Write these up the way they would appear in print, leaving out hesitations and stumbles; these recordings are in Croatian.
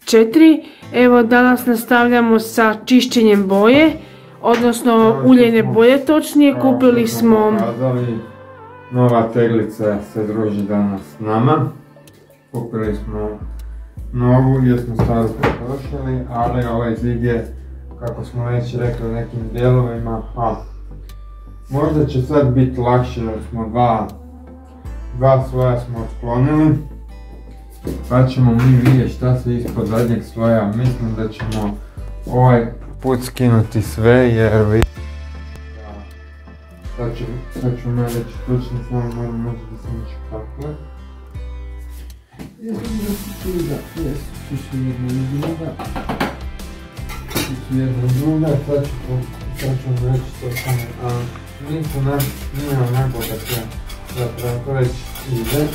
4. Evo danas nastavljamo sa čišćenjem boje, odnosno uljene boje točnije. Kupili smo... Nova teglica se druži danas s nama. Kupili smo novu jer smo staru potrošili, ali ovaj zid je, kako smo već rekli, u nekim dijelovima, možda će sad biti lakše jer smo dva sloja smo otklonili. Pa ćemo mi vidjeti šta se ispod zadnjeg sloja. Mislim da ćemo ovaj put skinuti sve jer vidite. Sad ću me reći točno, samo moram možda da sam neću kako. Jesu jedna i druga. Sad ću vam reći točno. Nisu nije onako kad ja zapravo to već ide.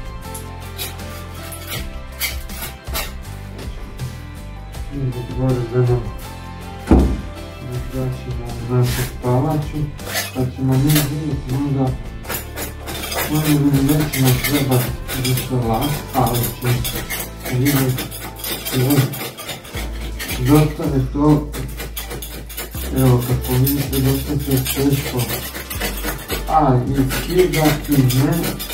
Idete gore za jednom izgašimo našu spavaču, pa ćemo mi vidjeti onda nećemo trebati više lak, ali će vidjeti dosta je to, evo kako vidite dosta je teško, ali skidati ne,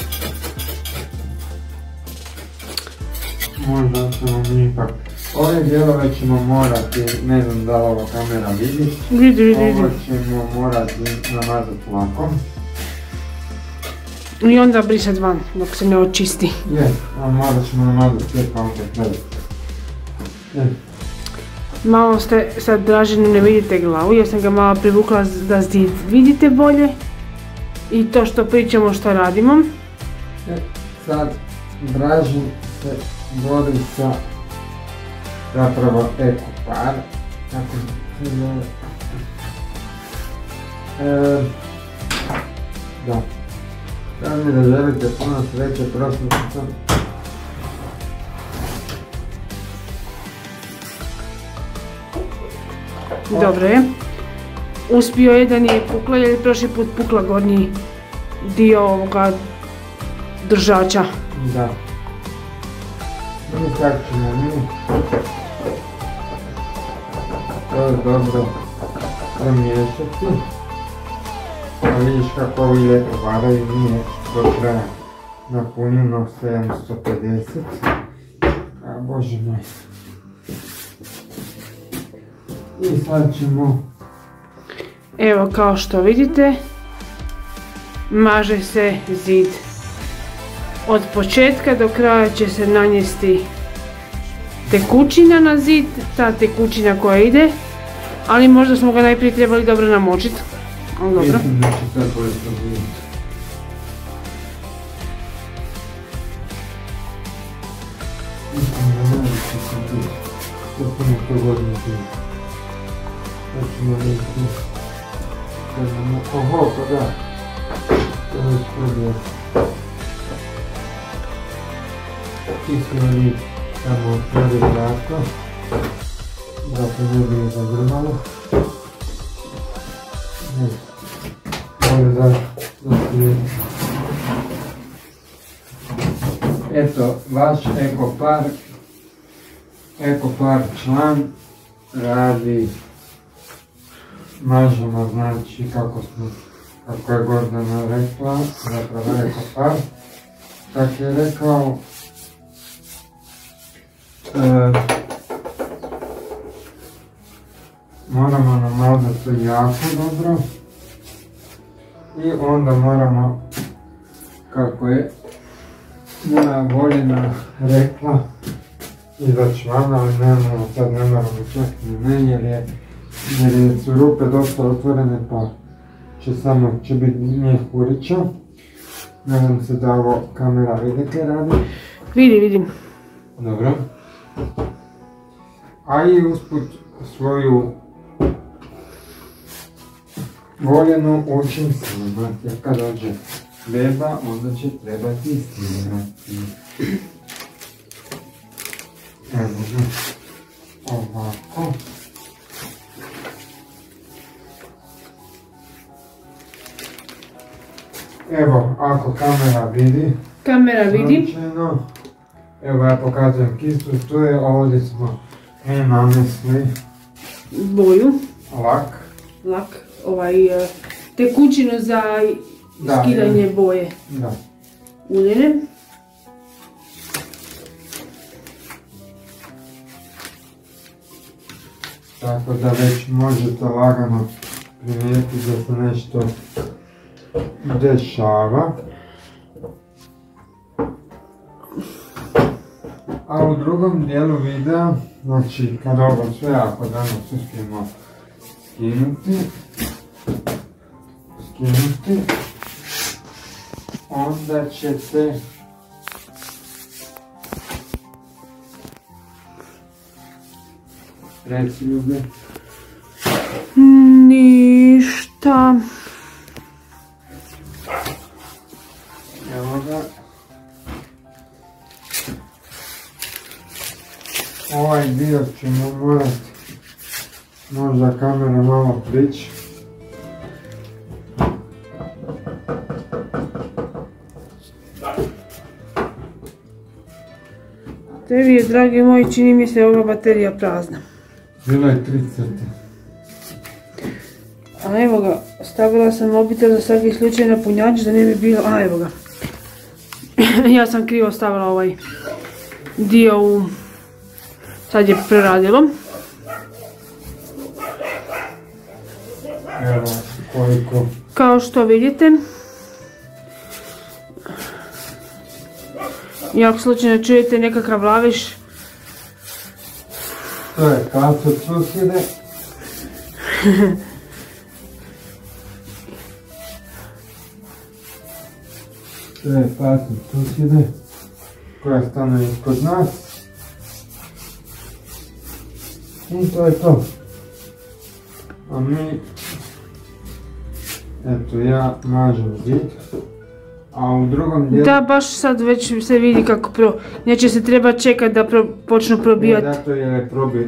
možda ćemo mi ipak. Ove dijelove ćemo morati, ne znam da li ova kamera vidi, ovo ćemo morati namazati lakom. I onda brisati van dok se ne očisti. Je, a morat ćemo namazati sve pa onda gledati. Malo ste sad Draženu ne vidite glavu jer sam ga malo privukla da zid vidite bolje. I to što pričamo što radimo. Sad Dražen se bori sa zapravo ekopar, kako se zove. Da. Sad mi da želite puno sreće, prošlo sam. Dobro je. Uspio je da nije pukla jer je prošli put pukla gornji dio ovoga držača. Da. I sad ćemo mi to dobro premiješati. Pa vidiš kako ovi lijepo varaju, nije do kraja napunjeno 750. A bože moj. I sad ćemo... Evo kao što vidite, maže se zid. Od početka do kraja će se nanijesti tekućina na zid, ta tekućina koja ide, ali možda smo ga najprije trebali dobro namočiti. Ali dobro. Mislim da će sad bolje probijeti. Mislim da ne će se biti. To puno to godine biti. Sad ćemo vidjeti. Oho, pa da. To već probijeti. Ti smo mi samo otvorili vrata, da se ne bi zagrmalo. Bolje da se... Eto, vaš ekopar član radi, mažemo, znači kako je Gordana rekla, zapravo ekopar. Tako je rekao, moramo namazati to jako dobro i onda moramo, kako je moja voljena rekla, izaći van, ali sad ne moramo čak ni ne, jer su rupe dosta otvorene pa će biti mjehurića. Nadam se da ovo kamera vidite radi. Vidim. Dobro. A i usput svoju voljenu učim snimati, jer kad dođe beba onda će trebati snimati. Evo, ovako. Evo, ako kamera vidi. Kamera vidi. Evo ja pokazujem kistu, tu je, ovdje smo nanesli boju, lak, tekućinu za skidanje boje. Da. Uljene. Tako da već možete lagano primijetiti da se nešto dešava. A u drugom dijelu videa, znači kad ovo sve ako danas uspijemo skinuti, onda ćete reci ljubi. Ništa. Evo ga. Ovaj dio ćemo morati možda kamera malo prići. Tebi je, dragi moji, čini mi se ova baterija prazna. Bilo je 3 crte. A evo ga, stavila sam mobitel za svaki slučaj na punjač da ne bi bilo, a evo ga. Ja sam krivo stavila ovaj dio u, sad je preradilo. Evo koliko. Kao što vidite, i ako slučajno čujete nekakav laviš, to je kaca od susjede. To je kaca od susjede koja stane ispod nas. I to je to. A mi, eto ja mažem zid. A u drugom dijelu... Da, baš sad već se vidi kako neće se treba čekati da počnu probijati. Zato je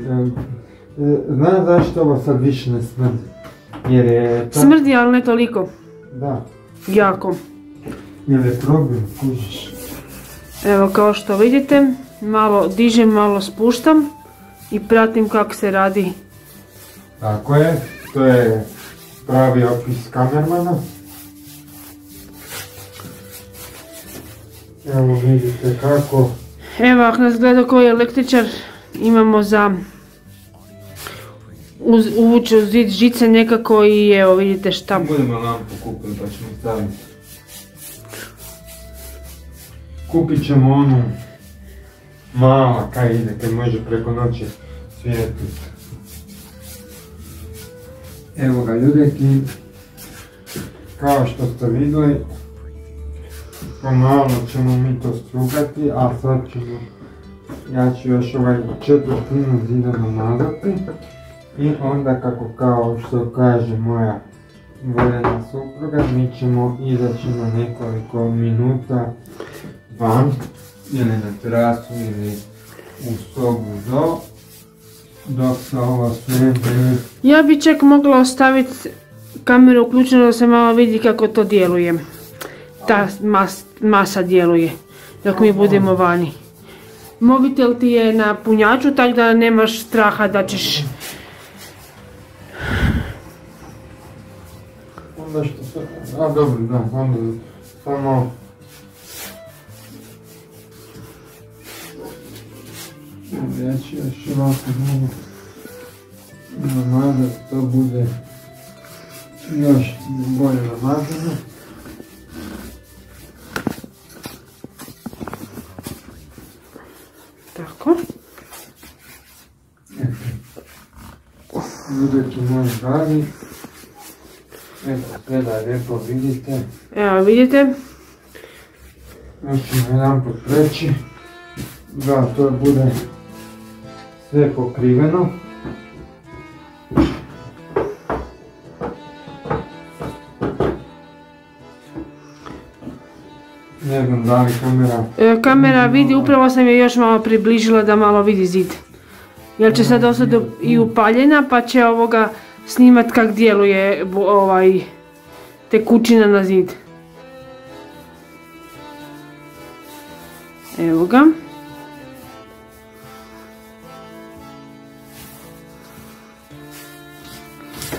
znaš zašto ovo sad više ne smrdi? Jer je... Smrdi, ali ne toliko. Da. Jako. Jer je probio, kužiš. Evo kao što vidite, malo dižem, malo spuštam i pratim kako se radi. Tako je, to je pravi opis kamermana. Evo vidite kako. Evo ako nas gleda koji električar, imamo za uvući u zid žice nekako i evo vidite šta. Budemo lampu kupili pa ćemo staviti. Kupit ćemo onu mala kaj ide, kaj može preko noći svijetiti. Evo ga ljudeki, kao što ste vidjeli, pomalo ćemo mi to strugati, a sad ćemo, ja ću još ovaj četvrtinu zida namazati i onda kako kao što kaže moja voljena supruga, mi ćemo izaći na nekoliko minuta van ili na terasu ili u sobu dok se ovo sve ne... Ja bi čak mogla ostaviti kameru uključenu da se malo vidi kako to djeluje. Ta masa djeluje dok mi budemo vani. Mobitel ti je na punjaču, tako da nemaš straha da ćeš... Onda što se... A dobro, da, onda samo... Ja ću još ovako mogu namazati, to bude još bolje namazano. Tako. Budući moj dragi. Eto, sve da lijepo vidite. Evo vidite. Još ćemo jedan put preći. Da, to bude sve pokriveno. Ne znam da li kamera... Kamera vidi, upravo sam je još malo približila da malo vidi zid. Jer će sad ostati i upaljena pa će ovoga snimat kak djeluje tekućina na zid. Evo ga.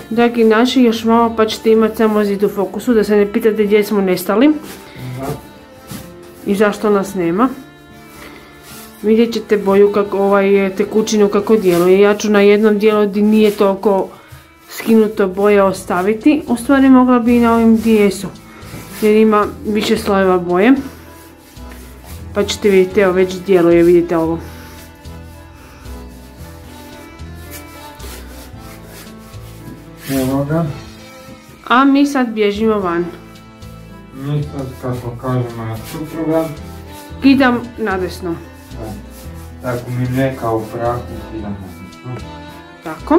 dragi naši, još malo pa ćete imati samo zid u fokusu, da se ne pitate gdje smo nestali i zašto nas nema. Vidjet ćete boju tekućinu kako djeluje. Ja ću na jednom dijelu gdje nije toliko skinuto boje ostaviti. U stvari mogla bi i na ovim gdje jesu, jer ima više slojeva boje. Pa ćete vidjeti, evo već djeluje, vidite ovo. Evo ga. A mi sad bježimo van. Mi sad, kako kažemo na supruga, Kidam nadesno. tako mi neka u prahu kidam nadesno. Tako.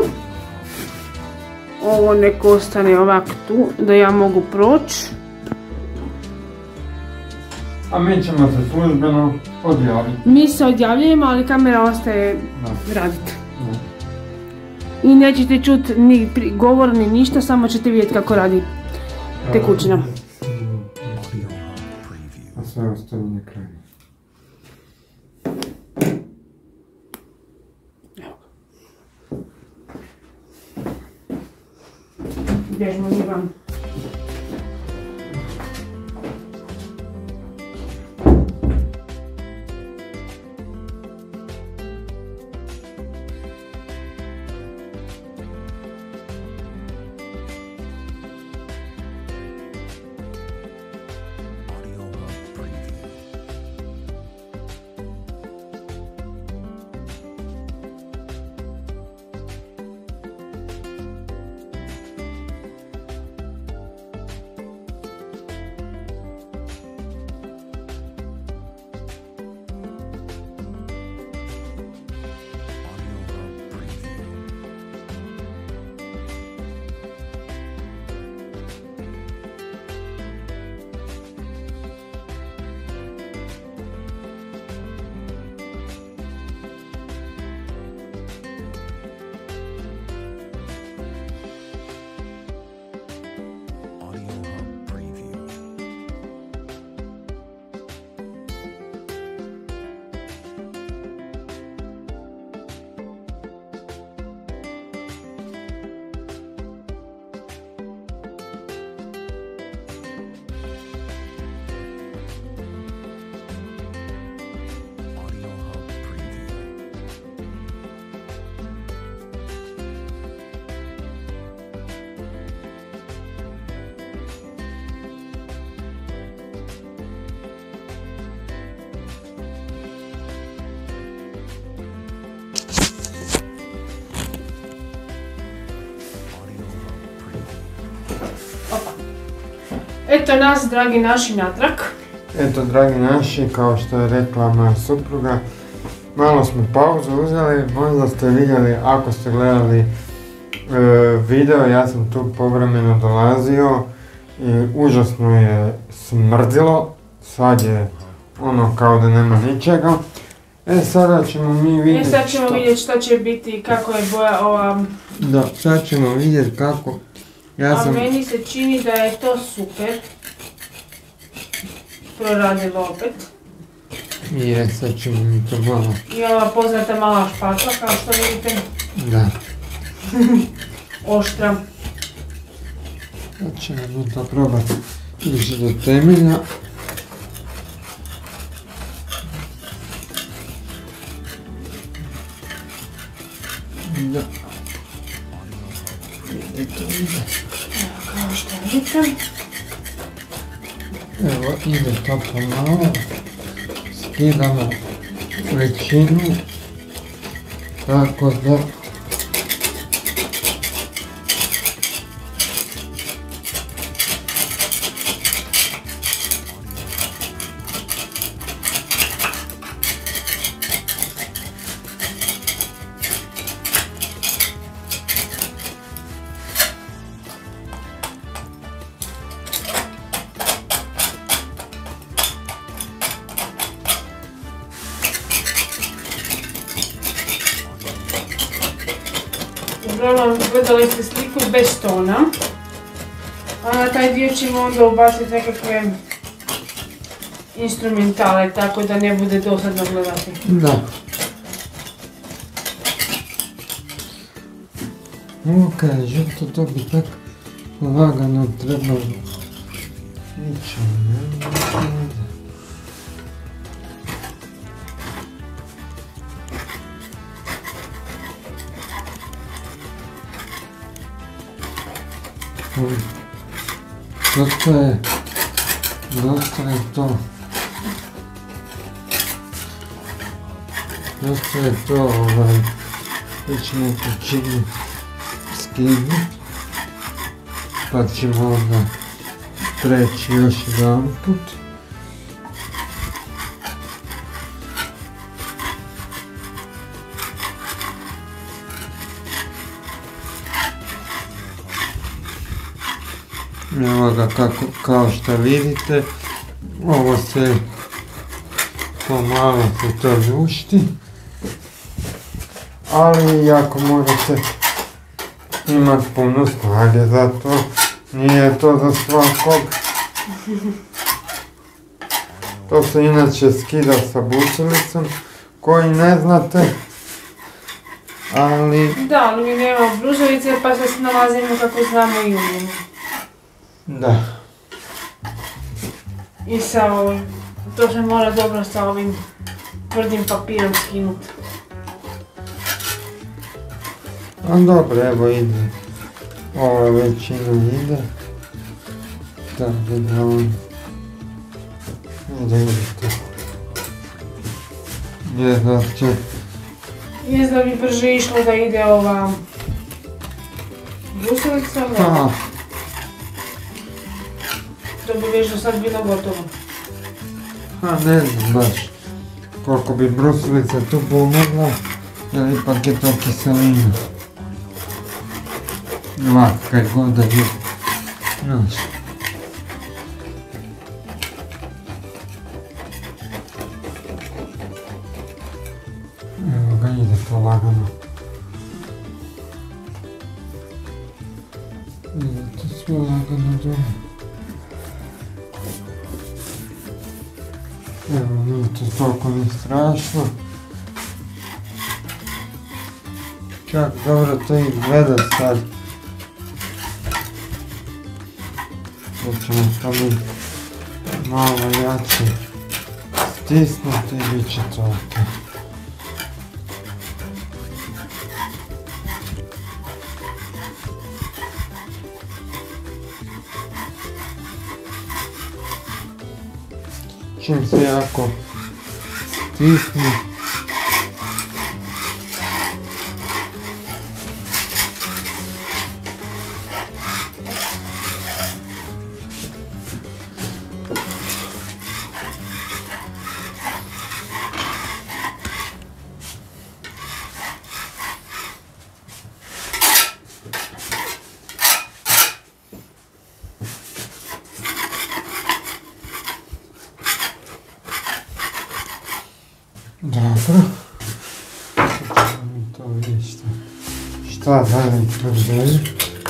Ovo neko ostane ovak tu, da ja mogu proći. A mi ćemo se službeno odjaviti. Mi se odjavljujemo, ali kamera ostaje raditi. I nećete čuti ni govor ni ništa, samo ćete vidjeti kako radi tekućina. A sve ostaje na kraju. Bježimo mi van. Eto nas, dragi naši, natrag. Eto, dragi naši, kao što je rekla moja supruga, malo smo pauzu uzeli, možda ste vidjeli, ako ste gledali video, ja sam tu povremeno dolazio i užasno je smrdilo, sad je ono kao da nema ničega. Sada ćemo mi vidjeti šta će biti i kako je boja ova... Da, sad ćemo vidjeti kako... A meni se čini da je to super. Proradilo opet. Je, sad ćemo mi to malo... I ova poznata mala špatla, kao što vidite. Da. Oštra. Sad ćemo mi to probati ići do temelja. Da. Eto ide. Evo, kao što vidite. Evo, ide to pomalo. Skidamo većinu. Tako da... Uglavnom, gledali ste sliku bez tona, a na taj dio ćemo onda ubaciti nekakve instrumentale, tako da ne bude dosadno gledati. Da. Ok, žuto to bi tak lagano trebalo ići, ne? Dosta je to. Dosta je to, već neku čini skinuti, pa ćemo onda preći još jedan put. Evo ga kao što vidite, ovo se pomalo se to ljušti, ali jako morate imati puno snage za to, nije to za svakog. To se inače skida sa bucilicom, koji ne znate, ali... Da, ali mi nemamo brusilice pa se snalazimo kako znamo i umijemo. Da. I sa ovim, to se mora dobro sa ovim tvrdim papirom skinuti. A dobro, evo ide, ova većina ide, tako da on ide to. Jest da bi brže išlo da ide ova brusilica, ne? To bi već do sad bilo gotovo. Ne znam baš koliko bi brusilica tu pomogla, jer ipak je to kiselina. Ovako, kaj god da je. Znaš. Evo ga, ide polagano. Ide to sve lagano dole. Evo, nije to toliko ni strašno. Čak dobro to izgleda sad. To ćemo to mi malo jače stisnuti i bit će to ok. Čim se jako stisne, dobro, sad ćemo mi to vidjeti šta dalje prodaje.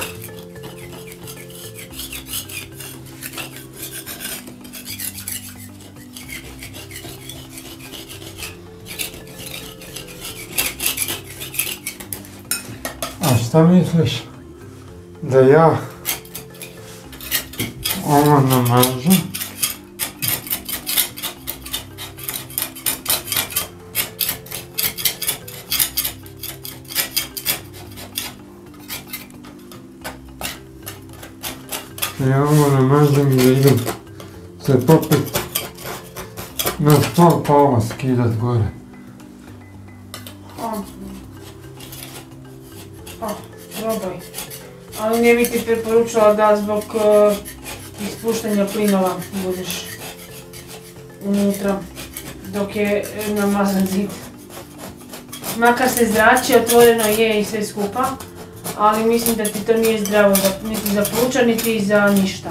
A šta misliš da ja ovo namažem? Ja ovo namažem da idem se popet na stol pa ovo skidat gore. Probaj. Ali ne bi ti preporučila da zbog ispuštanja plinova budeš unutra dok je namazan zid. Makar se zrači, otvoreno je i sve skupa, ali mislim da ti to nije zdravo niti za pluća, niti za ništa.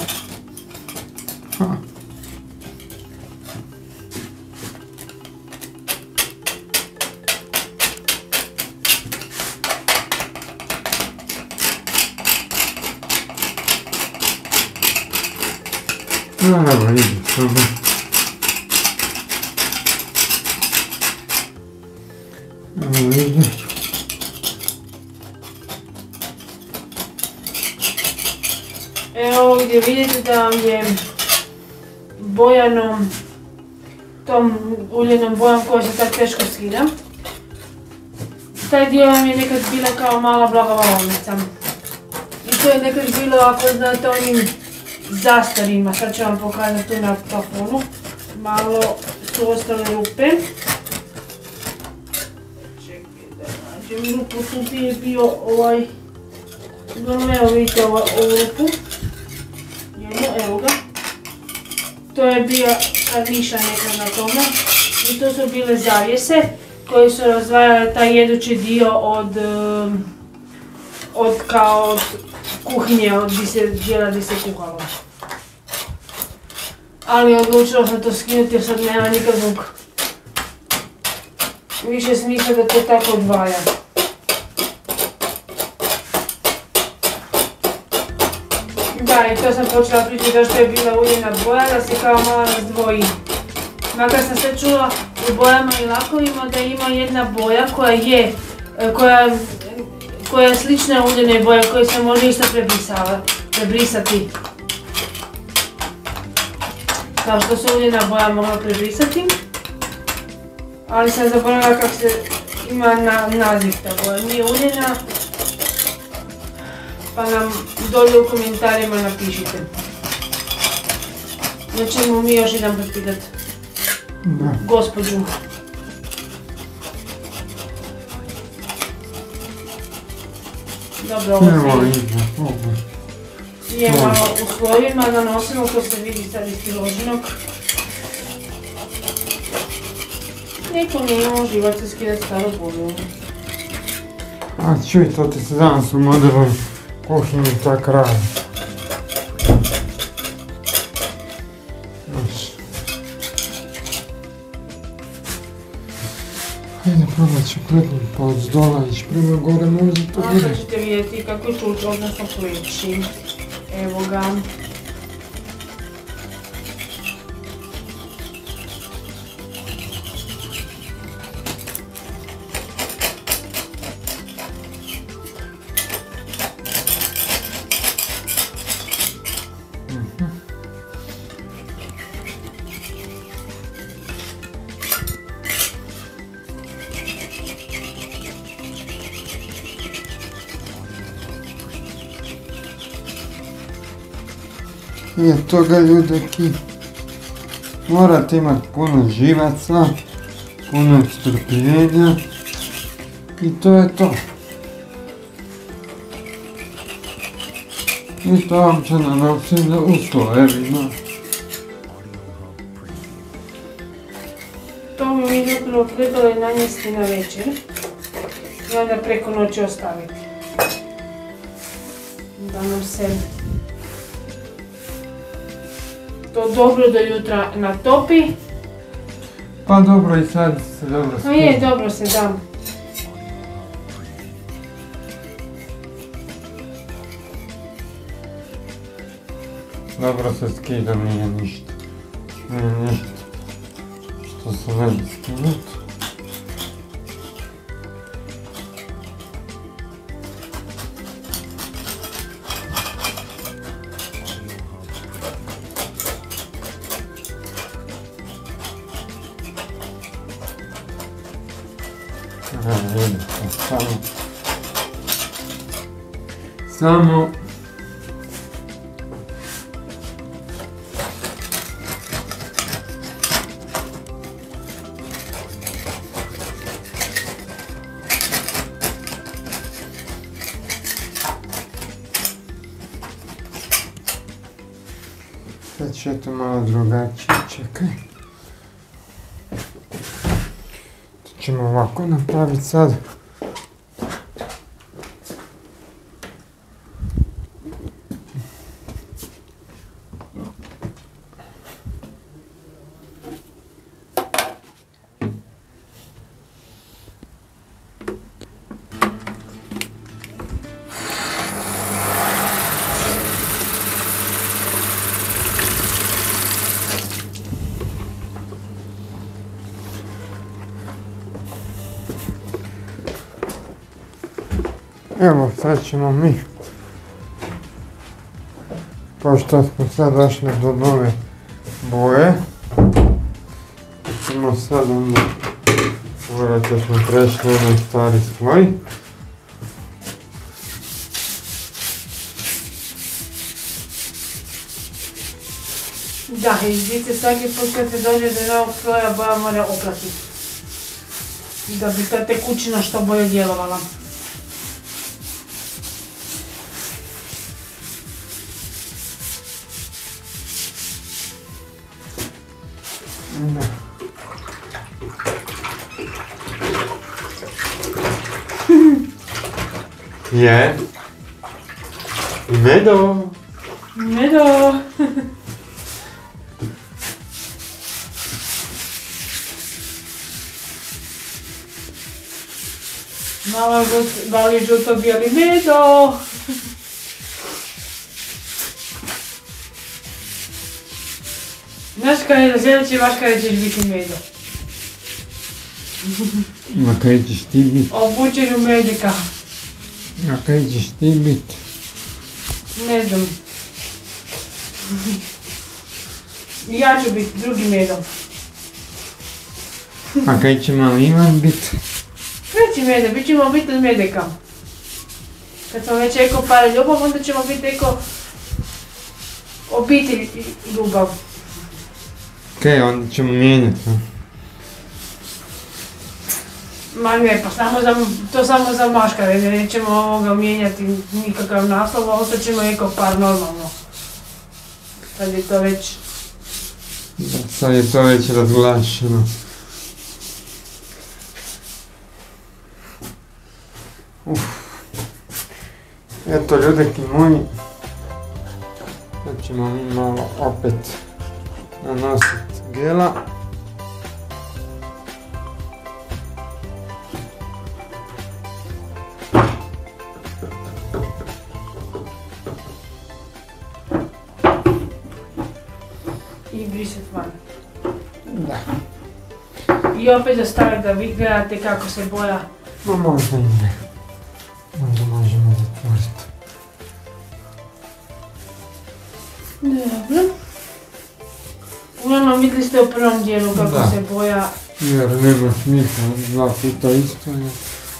Evo ide samo. Evo ide. gdje vidite da vam je bojanom, tom uljenom bojom koja se tako teško skida. Taj dio vam je nekad bila kao mala blagovalovnica. I to je nekad bilo, ako znate, onim zastarima. Sad ću vam pokazati tu na plafonu. Malo su ostale rupe. Čekaj da nađem rupu, tu je bio ovaj... Evo vidite ovu rupu. Jedno, evo ga. To je bio niša nekad na tome. I to su bile zavjese koje su razdvajale taj jedući dio od kuhinje, od dijela gdje se kuhalo. Ali odlučila sam to skinuti jer sad nema nikakvog više smisla da to tako odvaja. Da, i to sam počela pričati zašto je bila uljena boja, da se kao malo razdvoji. Makar sam sve čula u bojama i lakovima da ima jedna boja koja je slična uljenoj boji, koju se može isto prebrisati. Kao što se uljena boja mogla prebrisati. Ali sam zaboravila kako se ima naziv ta boja. Nije uljena, pa nam dolje u komentarima napišite. Znači mi još jedan pitati gospođu. Dobro, ovo je malo u slojima da nosimo, to se vidi sad iz priloženog. Niko nije imao živac se skidati staru boju. A čuj, to ti se danas u modernoj kuhinji tak radi. Hajde probat ću kretnut pa od zdola ići prema gore, možda to bude. Sad ćete vidjeti kako čuče, odnosno pleći. Evo ga. I od toga ljudeki morate imati puno živaca, puno strpljenja i to je to. I to vam će nanositi u slojevima. To mi zapravo trebalo je nanijesti na večer i onda preko noći ostaviti. Da nam se to dobro do jutra natopi. Pa dobro, i sad se dobro skida. No je, dobro se da. Dobro se skida, nije ništa. Nije ništa što se ne bi skinuti. Samo sad će to malo drugačije, čekaj. To ćemo ovako napraviti sad. Evo, sad ćemo mi Pošto smo sad došli do nove boje, ćemo sad onda morati da smo prešli na stari sloj. Da, i vidite svaki put kad se dođe do novog sloja boja mora oprati. Da bi ta tekućina što bolje djelovala. Je. I medo. Medo. Mama vali žuto bijeli medo. Znaš kada je na sljedeći vaš kada ćeš biti medo? Ma kaj ćeš ti bit? Obučen u medika. A kaj ćeš ti bit? Ne znam. Ja ću biti drugi medo. A kaj će mali Ivan bit? Treći medo, bit ćemo obitelj medika. Kad smo već eko par ljubav, onda ćemo biti eko obitelj ljubav. Kaj, onda ćemo mijenjati. Ma ne, pa to samo za maškare, nećemo ovoga mijenjati nikakav naslov, a ostat ćemo eko par normalno. Sad je to već... Da, sad je to već razglašeno. Eto ljudeki moji, sad ćemo mi malo opet nanositi gela. I brisat van. Da. I opet ostaviti da vi gledate kako se boja. Ma možda i ne. Možda možemo zatvoriti. Dobro. Uglavnom vidjeli ste u prvom dijelu kako se boja. Jer nema smisla, dva puta isto je.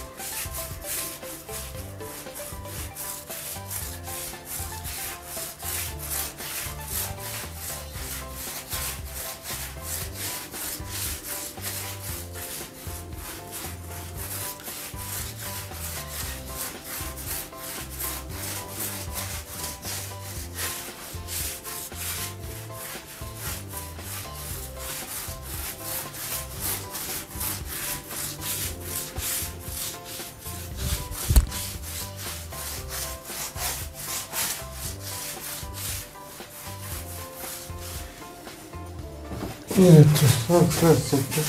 I eto, sad sve super.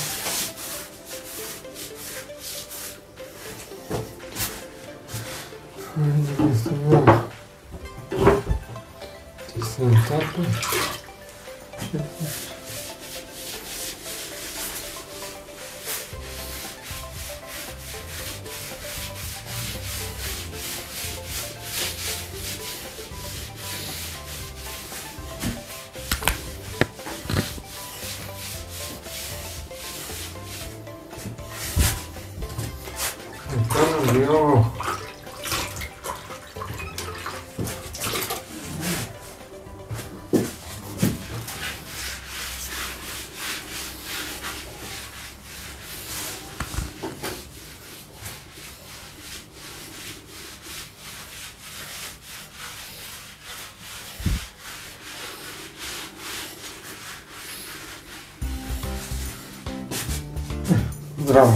Ajde, mislim malo. Tisnem tako. Tamo bi ovo zdravo.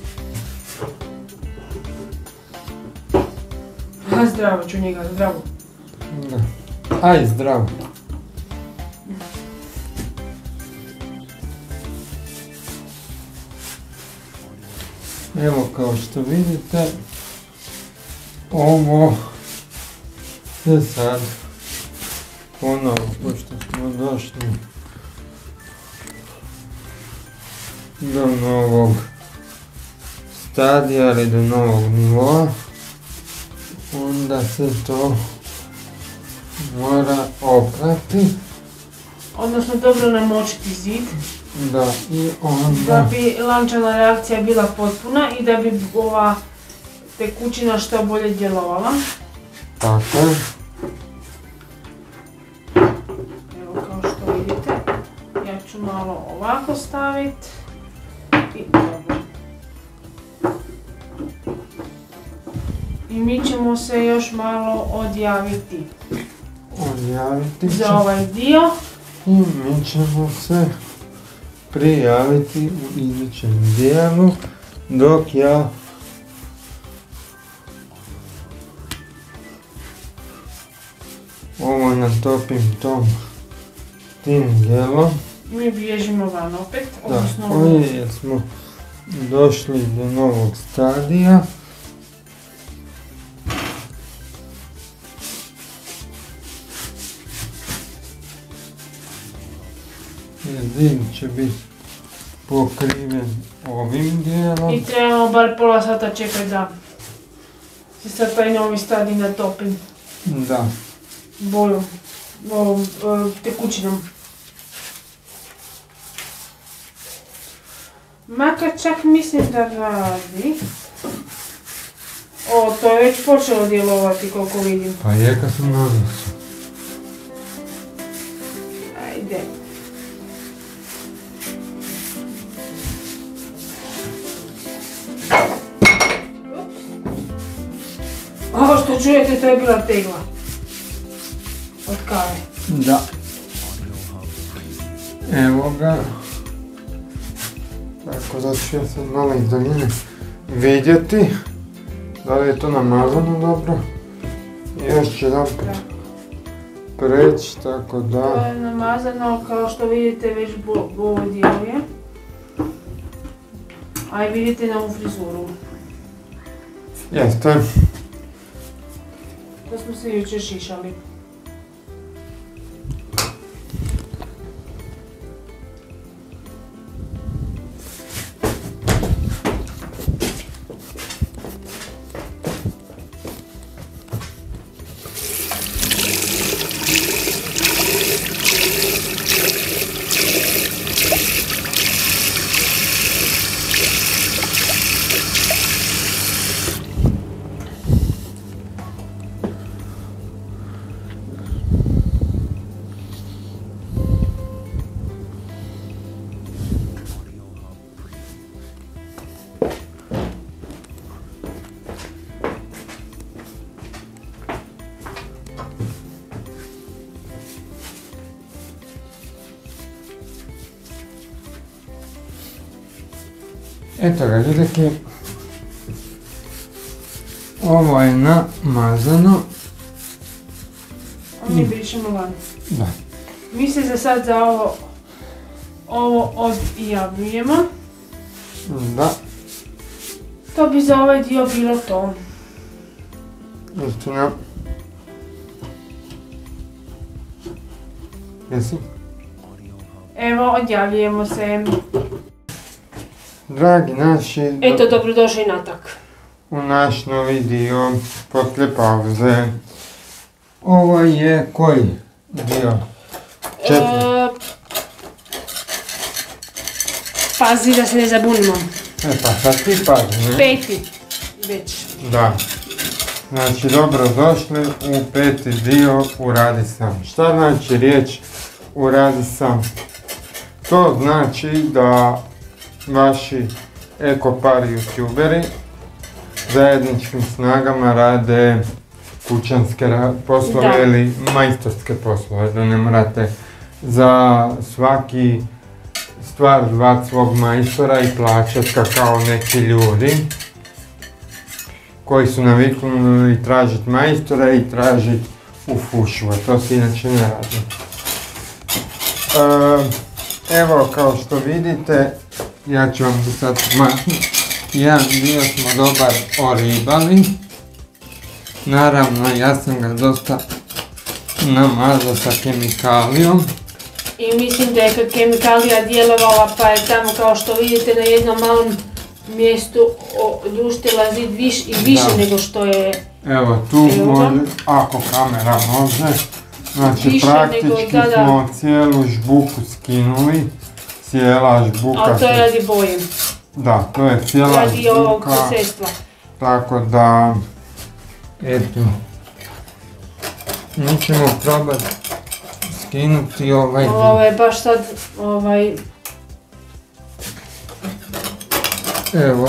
Zdravo ću njega, zdravo. Da. Aj, zdravo. Evo kao što vidite, ovo je sad ponovo, pošto smo došli do novog stadija ili do novog nivoa, onda se to mora oprati. Odnosno dobro namočiti zid. Da, i onda... Da bi lančana reakcija bila potpuna i da bi ova tekućina što bolje djelovala. Tako je. Evo kao što vidite, ja ću malo ovako staviti i dobro. I mi ćemo se još malo odjaviti za ovaj dio. I mi ćemo se prijaviti u idućem dijelu dok ja ovo natopim tim dijelom. Mi bježimo van opet, odnosno jer smo došli do novog stadija. Zid će biti pokriven ovim dijelom. I trebamo bar pola sata čekati da se sad taj novi stadij natopim. Da. Bojom, ovom tekućinom. Makar čak mislim da radi. O, to je već počelo djelovati koliko vidim. Pa je kad sam naglasio. Ajde. Ovo što čujete, to je bila tegla. Od kave. Da. Evo ga. Tako da ću ja sad malo iz daljine vidjeti da li je to namazano dobro. I još će jedan preći, tako da... To je namazano, kao što vidite, već ovo djeluje. A i vidite na ovu frizuru. Jeste. To smo se jučer šišali. Eto ga, vidite, ovo je namazano. Mi brišemo van. Da. Mi se za sad za ovo odjavljujemo. Da. To bi za ovaj dio bilo to. Istina. Jesi? Evo, odjavljujemo se. Dragi naši, Eto, dobrodošli natrag. U naš novi dio poslije pauze. Ovo je koji dio? Pazi da se ne zabunimo. Pa sad ti pazi, ne? 5. već. Da. Znači, dobrodošli u 5. dio Uradi sam. Šta znači riječ Uradi sam? To znači da vaši ekopar youtuberi zajedničkim snagama rade kućanske poslove ili majstorske poslove, da ne morate za svaki stvar zvat svog majstora i plaćati kao neki ljudi koji su naviknuli tražiti majstora i tražiti u fušu, a to se inače ne radi. Evo, kao što vidite, ja ću vam sad maknuti. Jedan dio smo dobar oribali. Naravno, ja sam ga dosta namazao sa kemikalijom. I mislim da je kemikalija djelovala, pa je tamo, kao što vidite, na jednom malom mjestu oduštila zid više nego što je... Evo tu može, ako kamera može, Znači više praktički nego da. smo cijelu žbuku skinuli, cijela žbuka. Ali to je radi boje. Da, to je cijela radi ovog žbuka. sredstva. Tako da, eto, mi ćemo probati skinuti ovaj dio. Ovo je baš sad, Evo.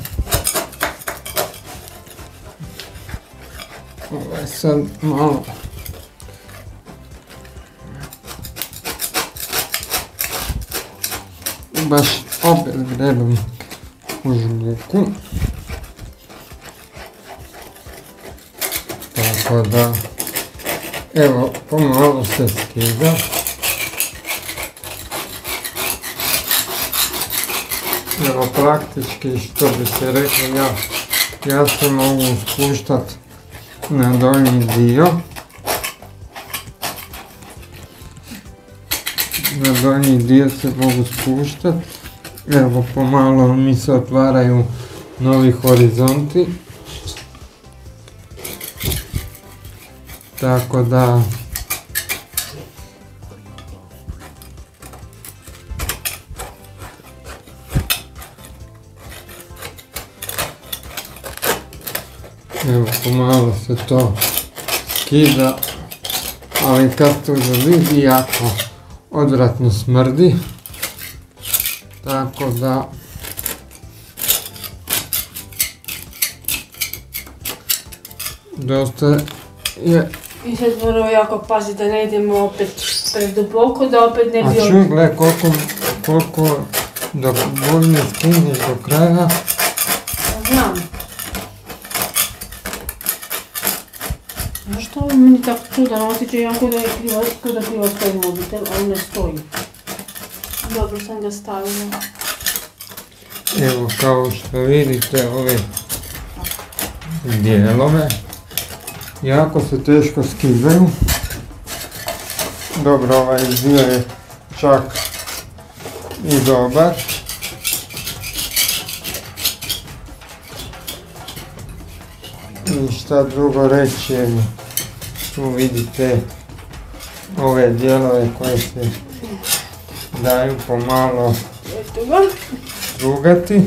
Ovo je sad malo. Baš opet grebam u žbuku. Tako da, evo, pomalo se skida. Evo, praktički, što bi se reklo, ja se mogu spuštati na donji dio. Na donji dio se mogu spuštati. Evo, pomalo mi se otvaraju novi horizonti. Tako da, evo, pomalo se to skida, ali kad to vidi, jako odvratno smrdi. Tako da, dosta je. I sad moramo jako paziti da ne idemo opet preduboko, da opet ne bi... A čuj, gledaj koliko dok bolje skinješ do kraja. Znam. Znaš što ovo meni tako čudan osjećaj, jako da je krivo stoji mobitel, ali ne stoji. Dobro sam ga stavila. Evo, kao što vidite, ove dijelove jako se teško skidaju. Dobro, ovaj dio je čak i dobar. I šta drugo reći, tu vidite ove dijelove koje se daju pomalo strugati.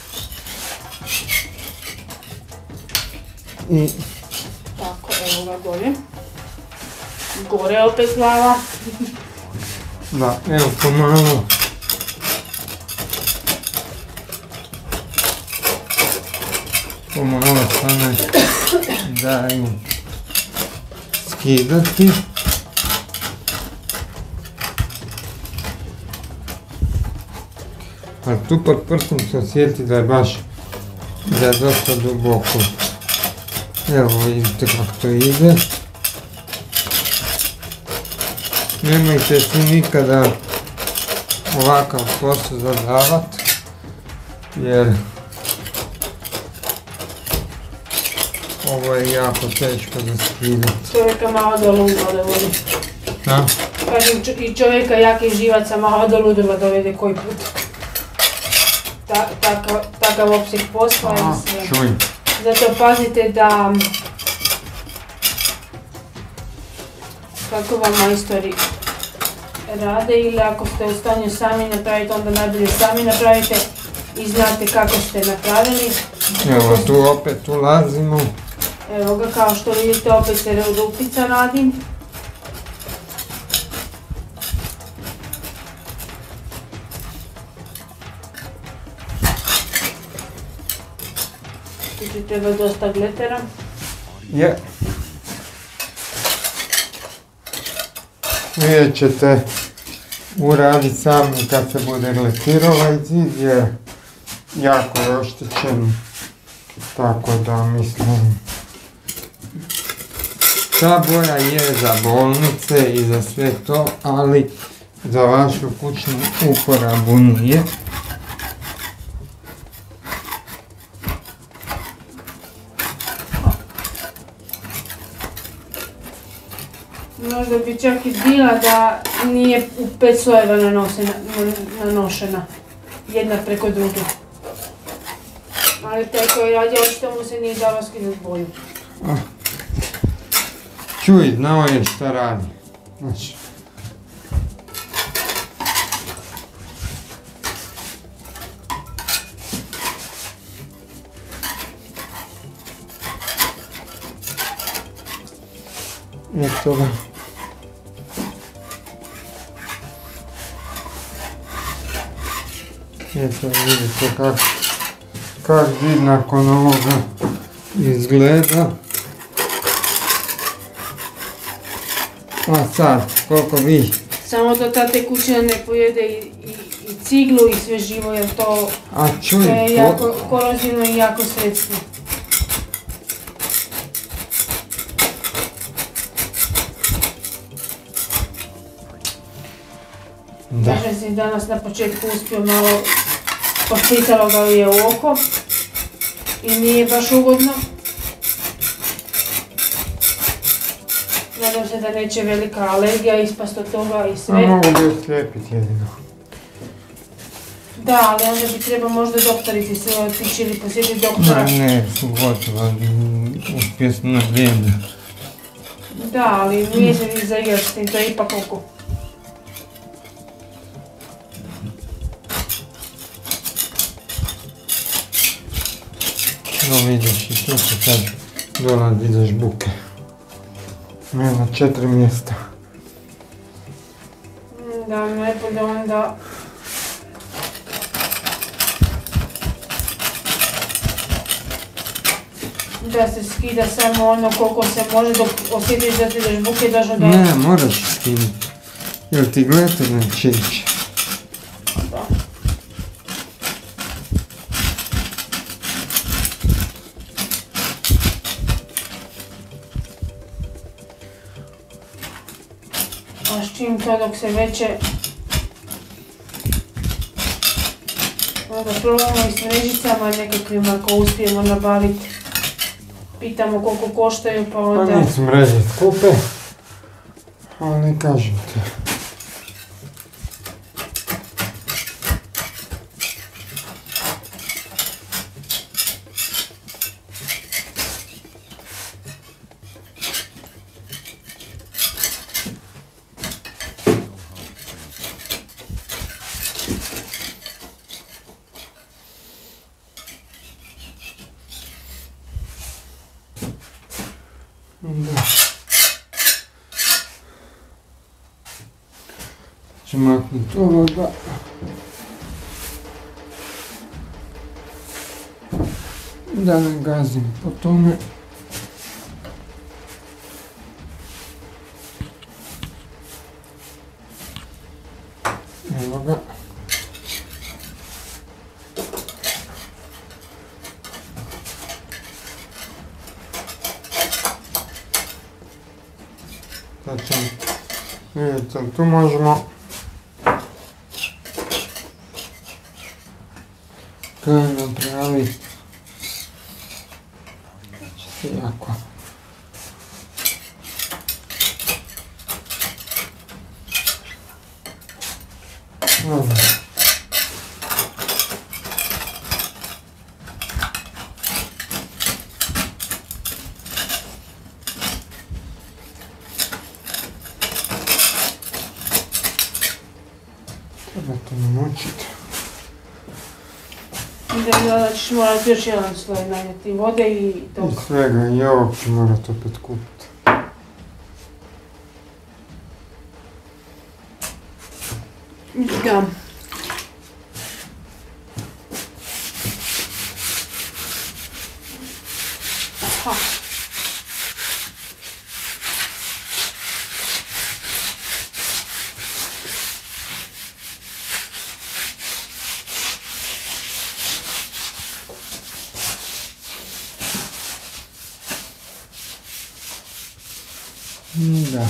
I tako, evo ga gore. Gore opet glava. da, evo pomalo. Pomalo same daju skidati. Ali tu pod prstom se osjeti da je baš dosta duboko. Evo vidite kako to ide. Nemojte si nikada ovakav posao zadavat, jer ovo je jako teško za skidati. Čovjeka malo do ludila dovodi. Da? Kažem, i čovjeka jakih živaca malo do ludila dovede koji put. Takav opseg posla i sve. Čuj. Zato pazite da, kako vam majstori rade, ili ako ste u stanju sami napraviti, onda najbolje sami napravite i znate kako ste napravili. Evo tu opet ulazimo. Evo ga, kao što vidite, opet se rupica radi. Tu će treba dosta gletera. Je. Vidjet ćete uraditi sami kad se bude gletirao ovaj zid, je jako je oštećen. Tako da mislim, ta boja je za bolnice i za sve to, ali za vašu kućnu uporabu nije. Možda bi čak i bila da nije u 5 slojeva nanošena, jedna preko druge. Ali taj koji radi, očito mu se nije dalo skinuti boju. Čuj, znao je šta radi. Znači. Eto ga. Eto vidite kak zid nakon ovoga izgleda. A sad, koliko vi? Samo da ta tekućina ne pojede i ciglu i sve živo, jer to je jako korozivno i jako sredstvo. Kaže si danas na početku uspio malo, pošpricalo ga je u oko i nije baš ugodno. Nadam se da neće velika alergija ispast od toga i sve. A mogu bi oslijepiti jedino. Da, ali onda bi treba možda doktorici se otići ili posjetiti doktora. Ne, gotovo, uspio sam na vrijeme. Da, ali nije se ni zaigraš s tim, to je ipak oko. No vidiš, i tu se sad dolazi do žbuke. Na 4 mjesta. Da, najbolje onda... da se skida samo ono koliko se može dok osjetiš da ti do žbuke došlo do... Ne, moraš skinuti. Jel ti gledate na čić? Da. A s čim to dok se veće... Onda probamo i s mrežicama nekakvim ako uspijemo nabaviti. Pitamo koliko koštaju pa onda... Pa nisu mreže skupe, ali kažem ti. Da. Ću maknuti ovoga. Da ne gazim po tome. Evo ga. Sad ćemo vidjeti, tu možemo kaj napraviti. Znači jako. Dobro. Treba to namočiti. Da ćeš morati još jedan sloj nanijeti vode i tog. I svega, i ovog ću morati opet kupiti. Da. Aha. Da.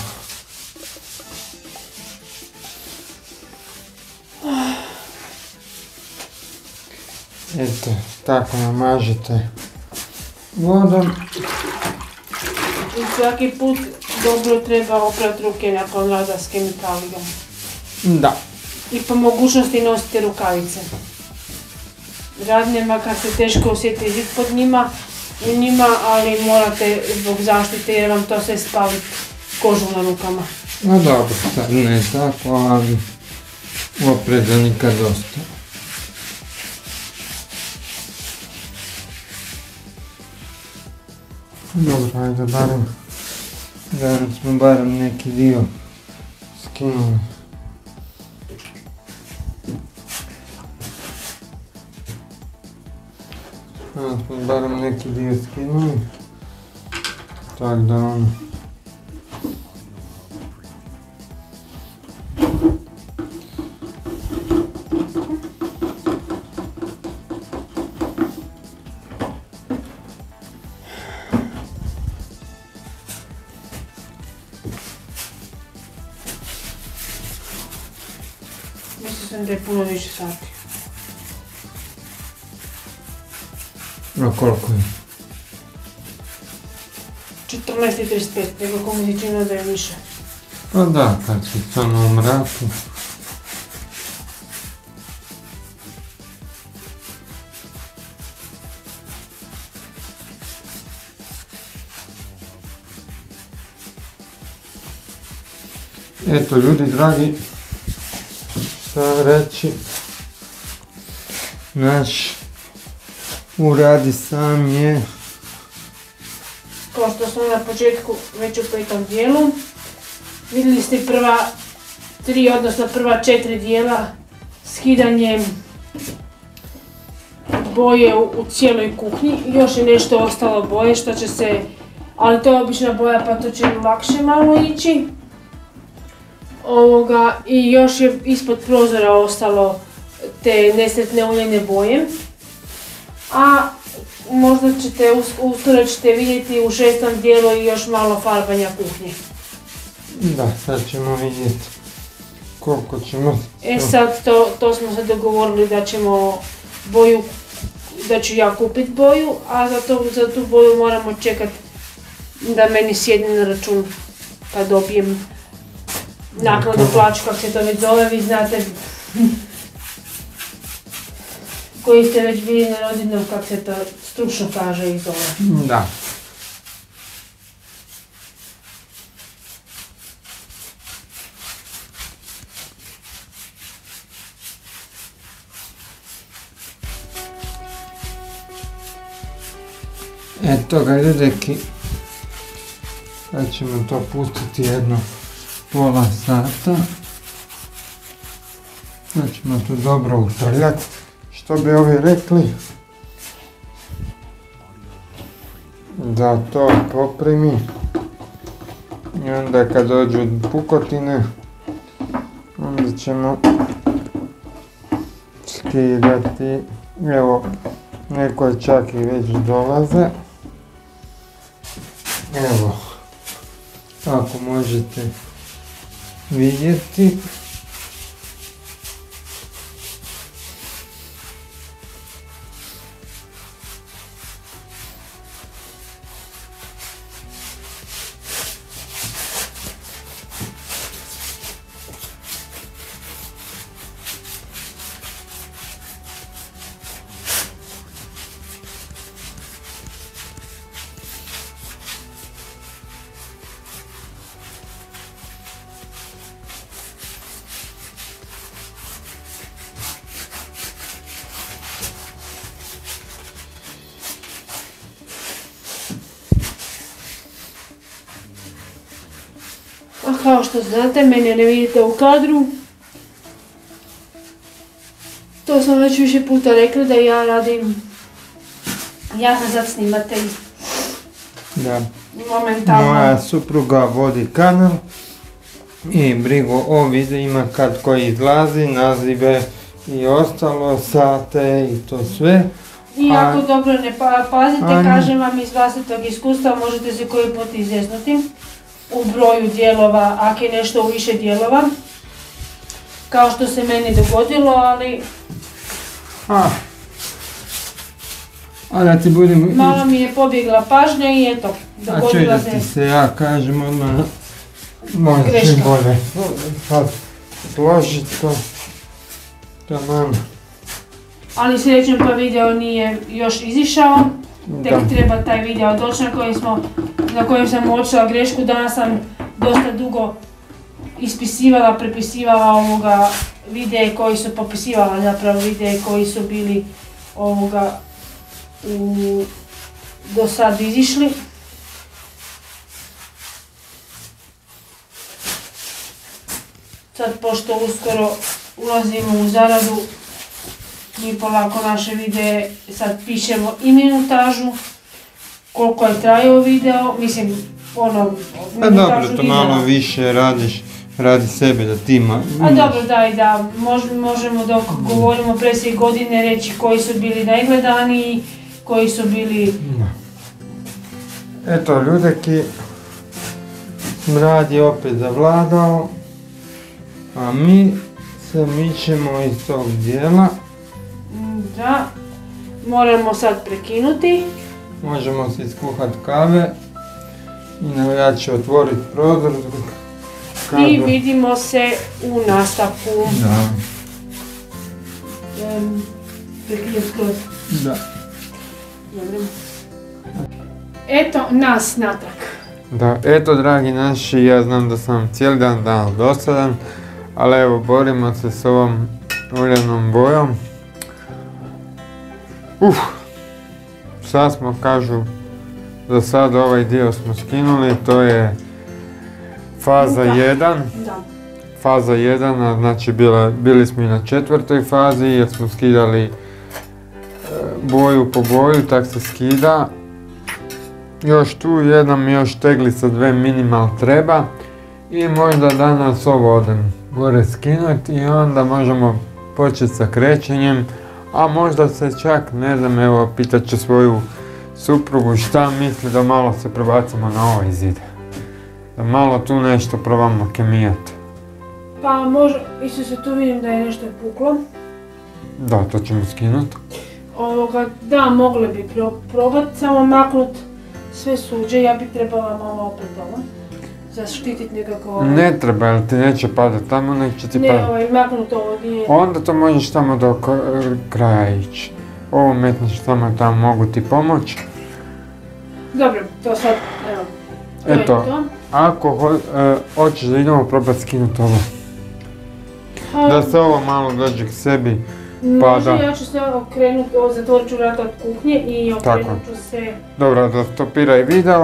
Eto, tako namažete vodom. I svaki put dobro treba oprati ruke nakon rada s kemikalijom. Da. I po mogućnosti nosite rukavice. Radne, makar se teško osjeti zid pod njima, u njima, ali morate zbog zaštite jer vam to sve spali kožu na rukama. No dobro, sad ne tako, ali opreza nikad dosta. Dobro, ajde barem, da smo barem neki dio skinuli. Da smo barem neki dio skinuli, tako da ono. Mislim sam da je puno više sati. A koliko je? 14:35, nego ko mi se činilo da je više. Pa da, kad si samo u mraku. Eto ljudi dragi, šta reći, naš uradi sam je, Kao što smo na početku već u 5. dijelu, vidjeli ste prva 3, odnosno prva 4 dijela skidanjem boje u cijeloj kuhinji. Još je nešto ostalo boje što će se, ali to je obična boja pa to će lakše malo ići. I još je ispod prozora ostalo te nesretne uljene boje. A možda ćete, uskoro ćete vidjeti u 6. dijelu i još malo farbanja kuhnje. da, sad ćemo vidjeti koliko ćemo. Sad to smo se dogovorili da ćemo boju, da ću ja kupit boju, a za tu boju moramo čekati da meni sjedne na račun kad dobijem naknadu plaću, kako se to već zove, vi znate koji ste već bili na rodiljnom, kako se to stručno kaže i zove. Da. Eto ga ljudeki, sad ćemo to pustiti jedno pola sata. Sad ćemo tu dobro utrljati, što bi ovi rekli, da to poprimi i onda kad dođu pukotine, onda ćemo skidati. Evo, neko čak i već dolaze. Evo, ako možete vidjeti. A kao što znate, mene ne vidite u kadru. To sam već više puta rekla da ja radim, ja sam sad snimatelj. Da. Momentalno. Moja supruga vodi kanal i brigu o videima kad koji izlazi, nazive i ostalo, sate i to sve. I ako dobro ne pazite, kažem vam iz vlastitog iskustva, možete se koji put izjesnuti u broju dijelova, ako je nešto u više dijelova, kao što se meni dogodilo, ali da ti budem... malo mi je pobjegla pažnja i eto, dogodila se... A ti se ja kažem odmah, možda ću bolje sad složiti to, taman. Ali sljedećem pa video nije još izišao, tek treba taj video doći na kojem sam uočila grešku. Danas sam dosta dugo ispisivala, prepisivala ovoga videe koji su popisivala zapravo videe koji su bili ovoga do sad izišli. Sad pošto uskoro ulazimo u zaradu, mi polako naše videe sad pišemo i minutažu, koliko je trajao video, mislim ono minutažu dobro, to malo više radiš radi sebe da ti A dobro, da i da, možemo dok govorimo presjek godine reći koji su bili najgledaniji, koji su bili... Eto, ljudeki, smrad je opet zavladao, a mi se mičemo iz tog dijela. Da, moramo sad prekinuti. Možemo se iskuhati kave i ja ću otvoriti prozor. I vidimo se u nastavku. Da. Prekinuti skroz. Da. Dobro. Eto nas natrag. Da, eto dragi naši, ja znam da sam cijeli dan dosadan, ali evo borimo se s ovom uljanom bojom. Sad smo, kažu, za sad ovaj dio smo skinuli, to je faza 1. Da. Faza 1, znači bili smo i na 4. fazi jer smo skidali boju po boju, tak se skida. Još tu još teglica 2 minimal treba i možda danas ovo odem gore skinuti i onda možemo početi sa krećenjem, a možda se čak, ne znam, evo pitat ću svoju suprugu šta misli da malo se prebacimo na ovaj zid. Da malo tu nešto probamo kemijati. Pa može, isto se tu vidim da je nešto puklo. Da, to ćemo skinuti. Da, mogli bi probati, samo maknut sve suđe, ja bih trebala malo opet ovo. Zaštititi nekako... Ne treba, jer ti neće padat tamo, neće ti padat. Ne, maknut ovo nije... Onda to možeš tamo do kraja ići. Ovo metneš tamo tamo, mogu ti pomoći. Dobro, to sad, evo. Eto, ako hoćeš da idemo probati skinuti ovo. Da se ovo malo dođe k sebi. Može, ja ću se okrenuti, zatvorit ću vrata od kuhnje i okrenut ću se... Dobro, da stopiraj video.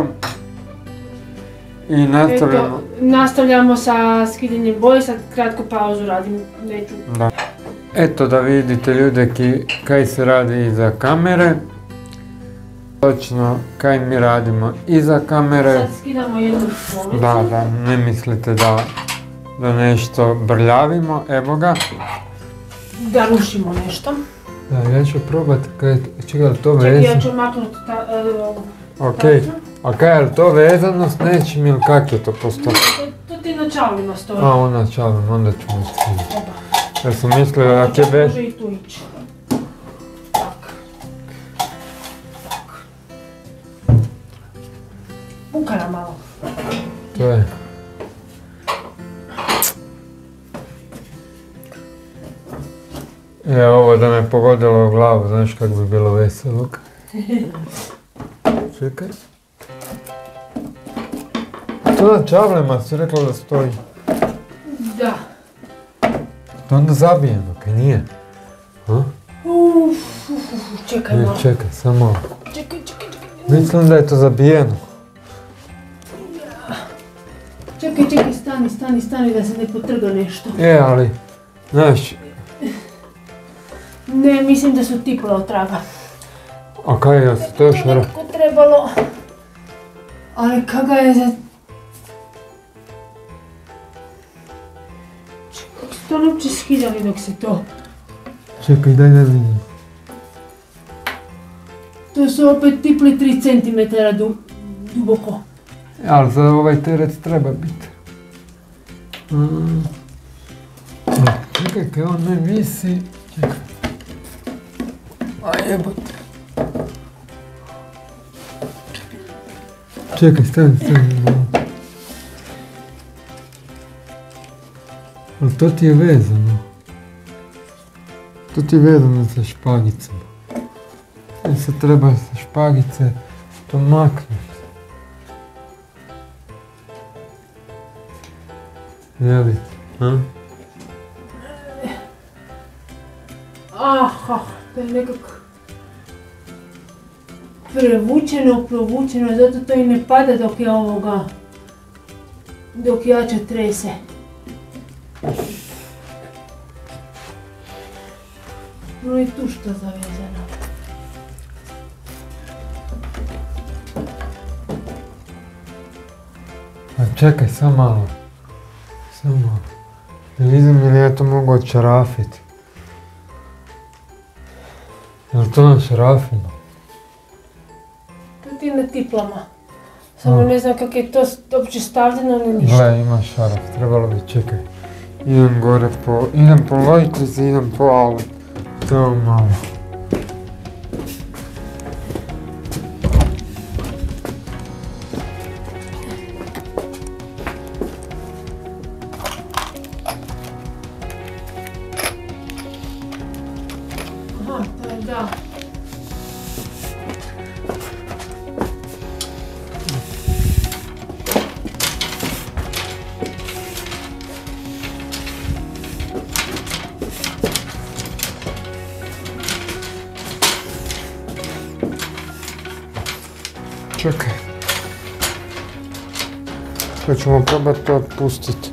I nastavljamo. Nastavljamo sa skidanjem boje, sad kratku pauzu radim, neću. Da. Eto da vidite ljudeki kaj se radi iza kamere. Točno kaj mi radimo iza kamere. Sad skidamo jednu policu. Da, ne mislite da nešto brljavimo, evo ga. Da rušimo nešto. Da, ja ću probati čekaj to vezano. Čekaj, ja ću maknuti Okej, a kaj je to vezano s nečim ili kak je to postao? To ti na čavlima stoji. A, na čavlima, onda ćemo skinuti. Jer sam mislio da će bez... Može i tu ići. Tak. Pukara malo. To je. Ovo da me pogodilo u glavu, znaš kako bi bilo veselo. Čekaj. To na čavlima si rekla da stoji. Da. To onda zabijeno, kaj nije? Čekaj malo. Čekaj, samo. Čekaj. Mislim da je to zabijeno. Čekaj, stani da se ne potrga nešto. Ali, znaš... Ne, mislim da su tipule od traga. A kaj je to još To nekako trebalo... Ali kaga je za... Kako su to uopće skidali dok se to... Čekaj, daj da vidim. To su opet tiple 3 cm duboko. Ali za ovaj teret treba biti. Čekaj, kaj on ne visi. Čekaj. A jebote. Čekaj, stani. Ali to ti je vezano. To ti je vezano sa špagicama. I sad treba sa špagice to maknuti. Jeli? Aha, to je nekako provučeno, zato to i ne pada dok jače trese. No i tu što zavezano. A čekaj, samo malo. Ne vidim ili ja to mogu odšarafiti. Jel to na šarafima? To ti na tiplama. Samo ne znam kako je to uopće stavljeno ni ništa. Gle, ima šaraf, trebalo bi, čekaj. Idem po lojtrici, idem po alu. To malo. Aha, to je da. Čekaj. Sad ćemo probati to otpustiti.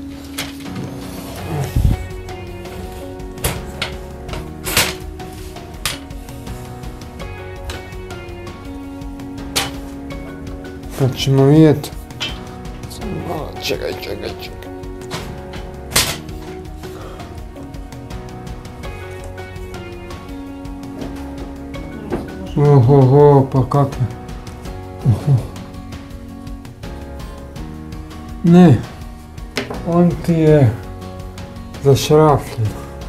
Pa ćemo vidjeti. Čekaj. Oho, pa kakve. Ne, on ti je zašrafljen.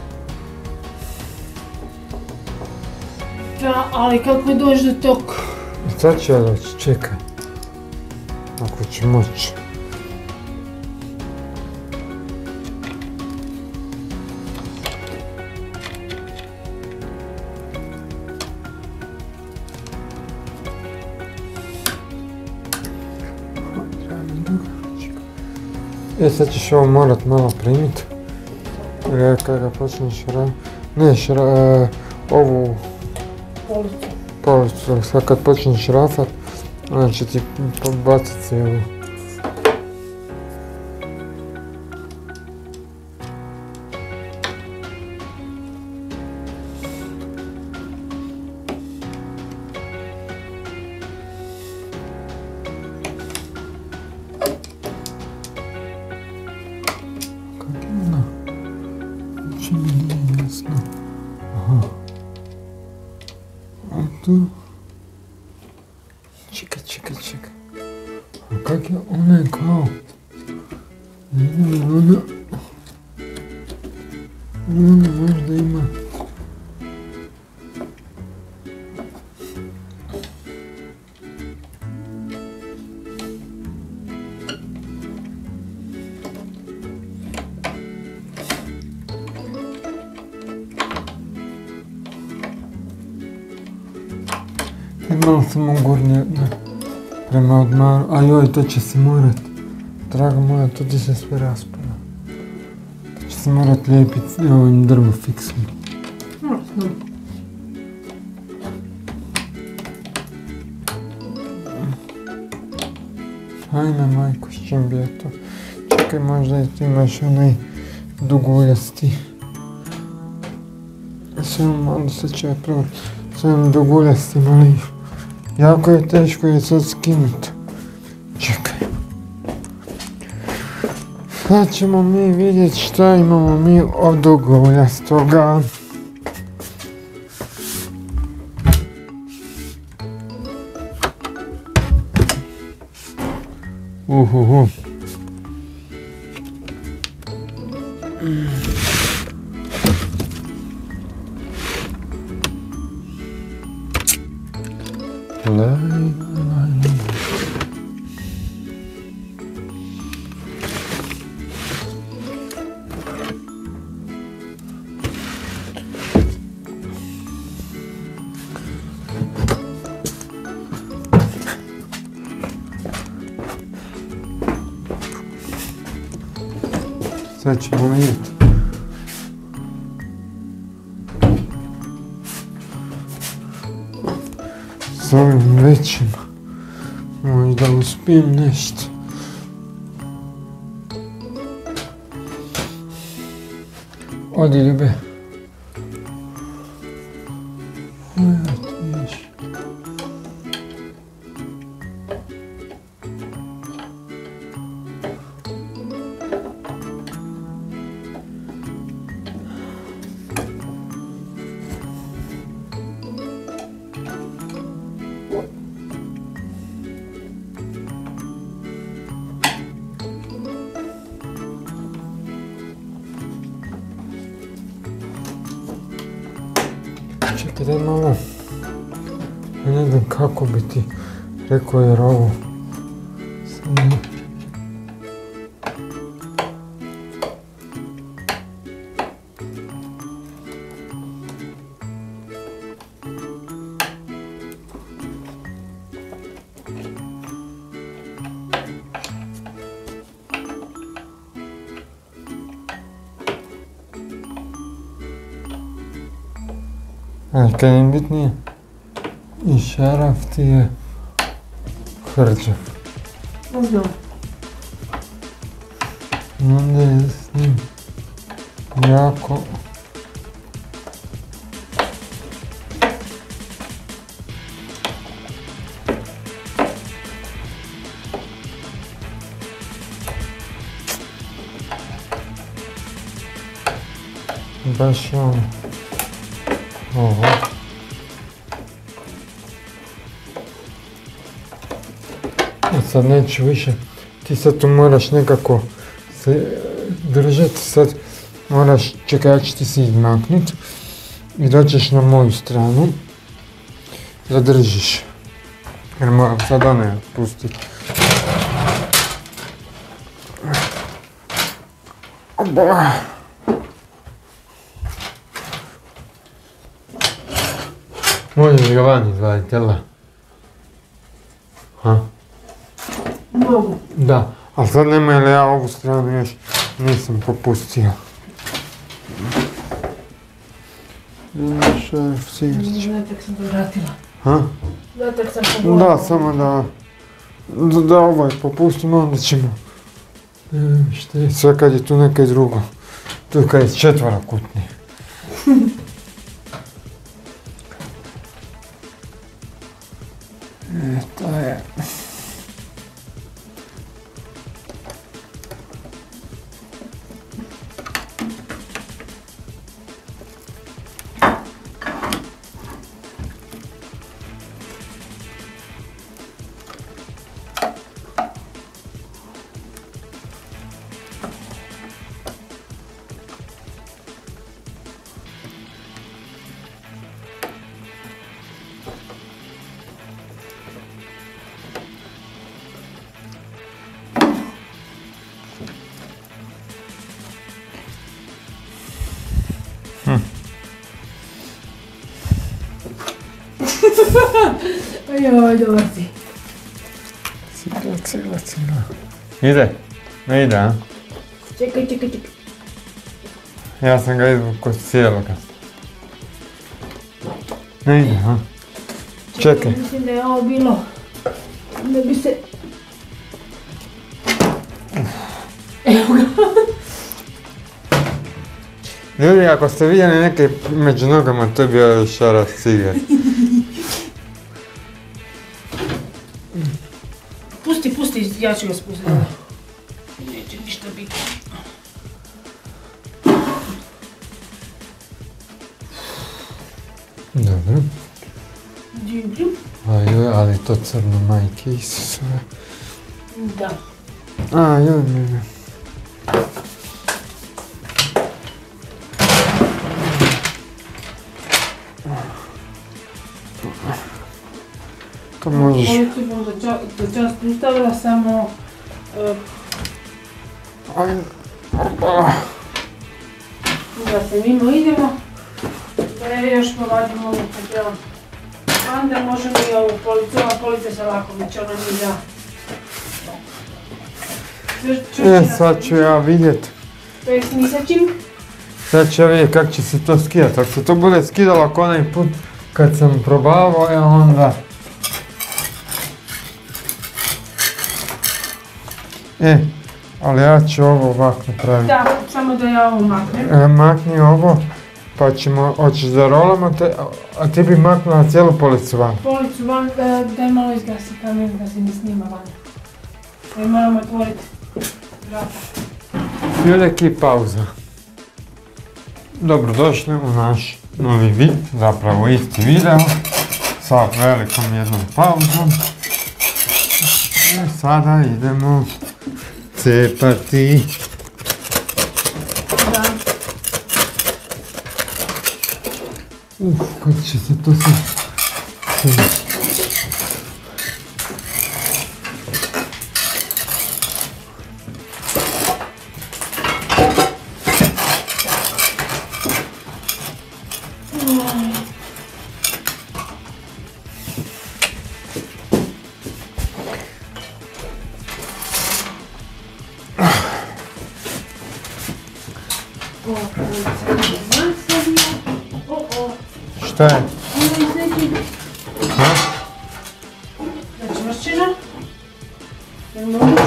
Da, ali kako doći do tog? Sad ću ja doći, čekaj. Ako ću moći. Sad ćeš ovo morat malo primiti. Jer kada ga počneš ovu policu. Sad kad počneš rafat, onda će ti baciti cijelu. Tu. Čekaj. A kak je ona kao? Ona možda ima. Malo sam ugornije prema odmaru, a joj, to će se morat, draga moja, to ti se sve raspada. To će se morat lijepiti ovim drvofiksom. Ajme majko, s čim bi ja to? Čekaj, možda i ti imaš onaj duguljasti. Samo malo sad ću ja prvo s ovim duguljastim, ali jako je teško je sad skinuti. Čekaj. Sad ćemo mi vidjeti šta imamo mi od duguljastoga. Uhuhu. Sad ćemo vidjeti. S ovim većim možda uspijem nešto. Odi ljube. Čekaj, daj malo, ne znam kako bi ti rekao jer ovo samo... A kad je bitnije, i šaraf ti je hrđav. Uzdo. Onda je s njim jako... Baš ono... Ovo. A sad neću više, ti sad tu moraš nekako se držati, sad moraš, čekaj, ja ću ti se izmaknut i doćeš na moju stranu, zadržiš, jer moram sad one pustiti. Oba. Možeš ga van izvaditi, jel da? Ha? Mogu. Da, ali sad nema jer ja ovu stranu još nisam popustio. Šarf, cigarć. Zatak sam to vratila. Ha? Zatak sam pogledala. Da, samo da ovaj popustimo, onda ćemo... Šta je, sve kad je tu nekaj drugo. Tu kad je četvorokutni. To je... Joj, dobar si. Cigla. Ide? Ne ide, a? Čekaj. Ja sam ga izvukao cijeloga. Ne ide, a? Čekaj. Mislim da je ovo bilo, da bi se... Evo ga. Ljudi, ako ste vidjeli neke među nogama, to je bio šaraf cigar. Pusti, ja ću ga spustiti. Neće ništa biti. Dobro. Džibljum. Ajoj, ali to crno, majke Isusove. Da. Ajoj. To možeš... Ovo ću vam do čas ustavila, samo... Da se mimo idemo. Da još povadimo ovu kapelu. Onda možemo i ovu policu, ova polica se lako već, ona nije da... Sad ću ja vidjet Bez ni sa čim. Sad će vidjeti kako će se to skidati. Ako se to bude skidalo ako onaj put kad sam probavao, onda... Ali ja ću ovo ovako napraviti. Da, samo da ja ovo maknem. Makni ovo, pa ćemo, hoćeš da rolamo te, a ti bi maknula cijelu policu van. Policu van, daj malo izgasi kameru da se ne snima van. Jer moramo otvoriti vrata. Veliki pauza. Dobrodošli u naš novi vid, zapravo isti video, sa velikom jednom pauzom. I sada idemo cepati. Da. Kako će se to sve... Šta je? Ha? Začvršćena. Jel moguće?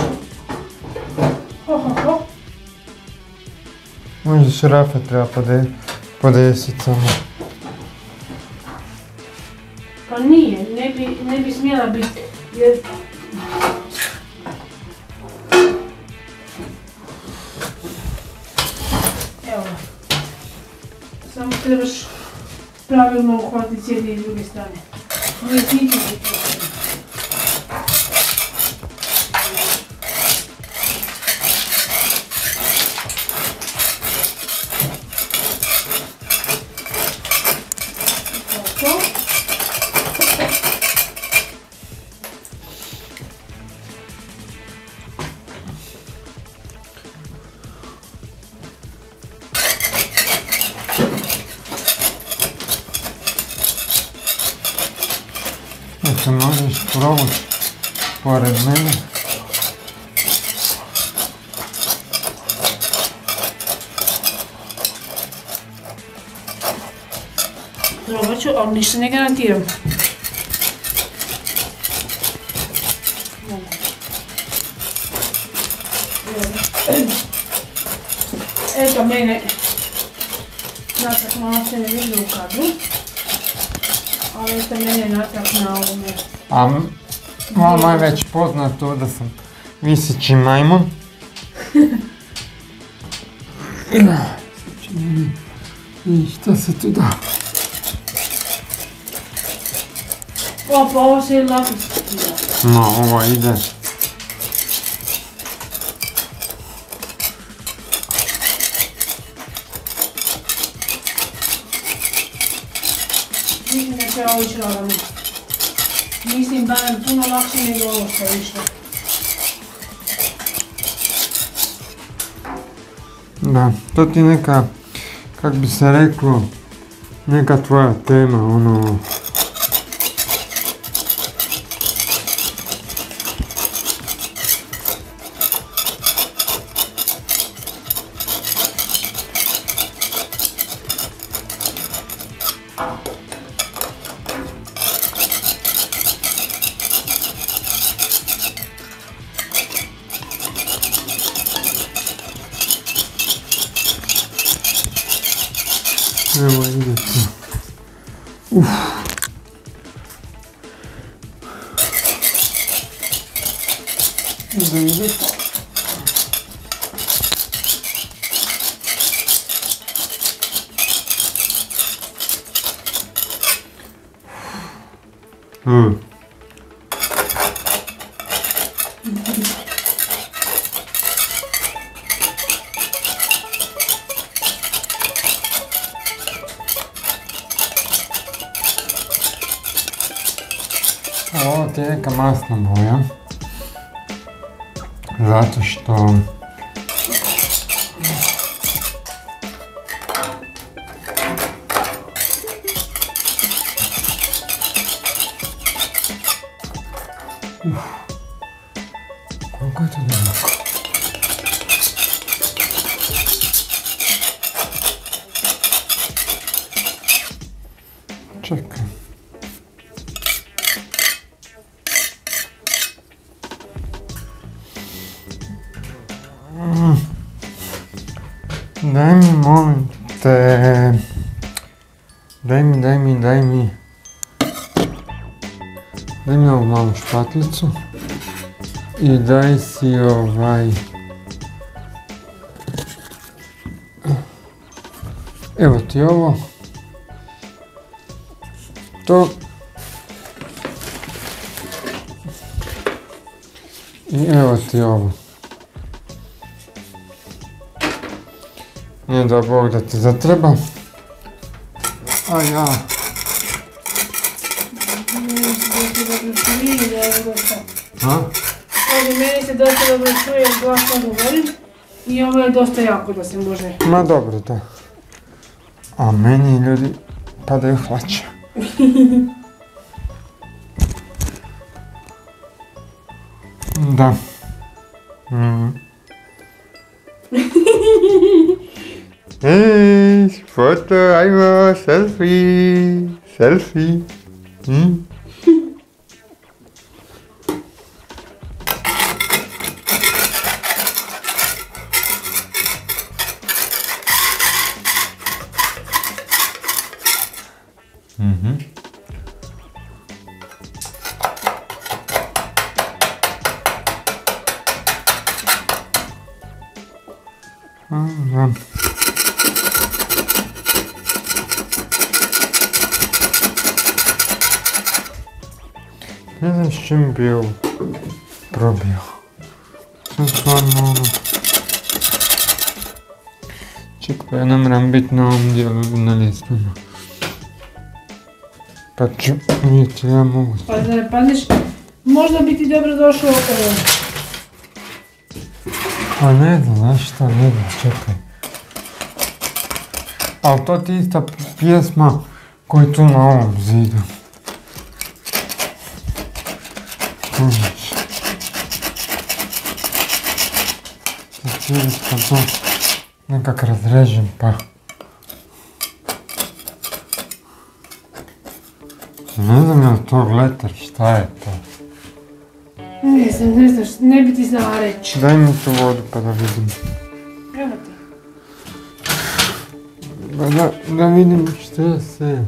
Ho. Možda šrafe treba podesiti samo. Pa nije, ne bi smjela biti, jer... Evo, samo trebaš pravilno uhvatiti s jedne i s druge strane. Nije snići se to. Se možeš provući pored mene. Probat ću, ali ništa ne garantiram. Eto mene natak malo se ne vidi u kadru. Ali eto mene natak na ovome. A vama je već poznato da sam visići majmun. I šta se tu da? Opa, ovo se je lako skida. No, ovo ide. Mislim da će ovo ići lagano. Mislim da je puno lakše nego ovo što je išlo. Da, to ti neka, kak bi se reklo, neka tvoja tema, ono... Evo ide to. Ide to. Ovo ti je neka masna boja, zato što koliko je to daleko? čekaj. Daj mi, molim te. Daj mi. Daj mi ovu malu špatlicu. I daj si evo ti ovo. To. I evo ti ovo. Nije da Bog da ti zatreba. A ja. Meni se dosta dobro čuje, glasno govorim. I ovo je dosta jako da se može. Ma dobro, da. A meni ljudi padaju hlače. Da. Ej, foto, ajmo, selfie. Ne znam s čim bi ovo probio. Sam stvarno ono... Ček, pa ja ne moram biti na ovom dijelu na ljestvama. Pa ću vidjeti, ja mogu... Pa da ne padneš, možda bi ti dobro došlo ovo. A ne znam, znaš šta, ne znam, čekaj. Ali to ti ista pjesma koja je tu na ovom zidu. Kužiš. Sad cijeli kad to nekak razrežem pa... Ne znam je li to glitter, šta je to? Ne znam, ne bi ti znala reći. Daj mi tu vodu pa da vidim. Evo ti. Da vidim što je sve.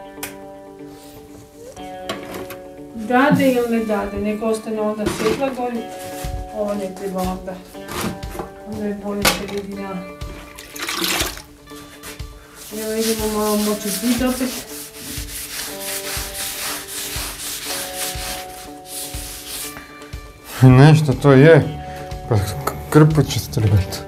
Dade ili ne dade, neka ostane onda svjetla gori. Ovo ne treba onda. Onda je bolje se vidi na... Evo idemo malo moći zid opet. Nešto to je, pa krpu će strgati.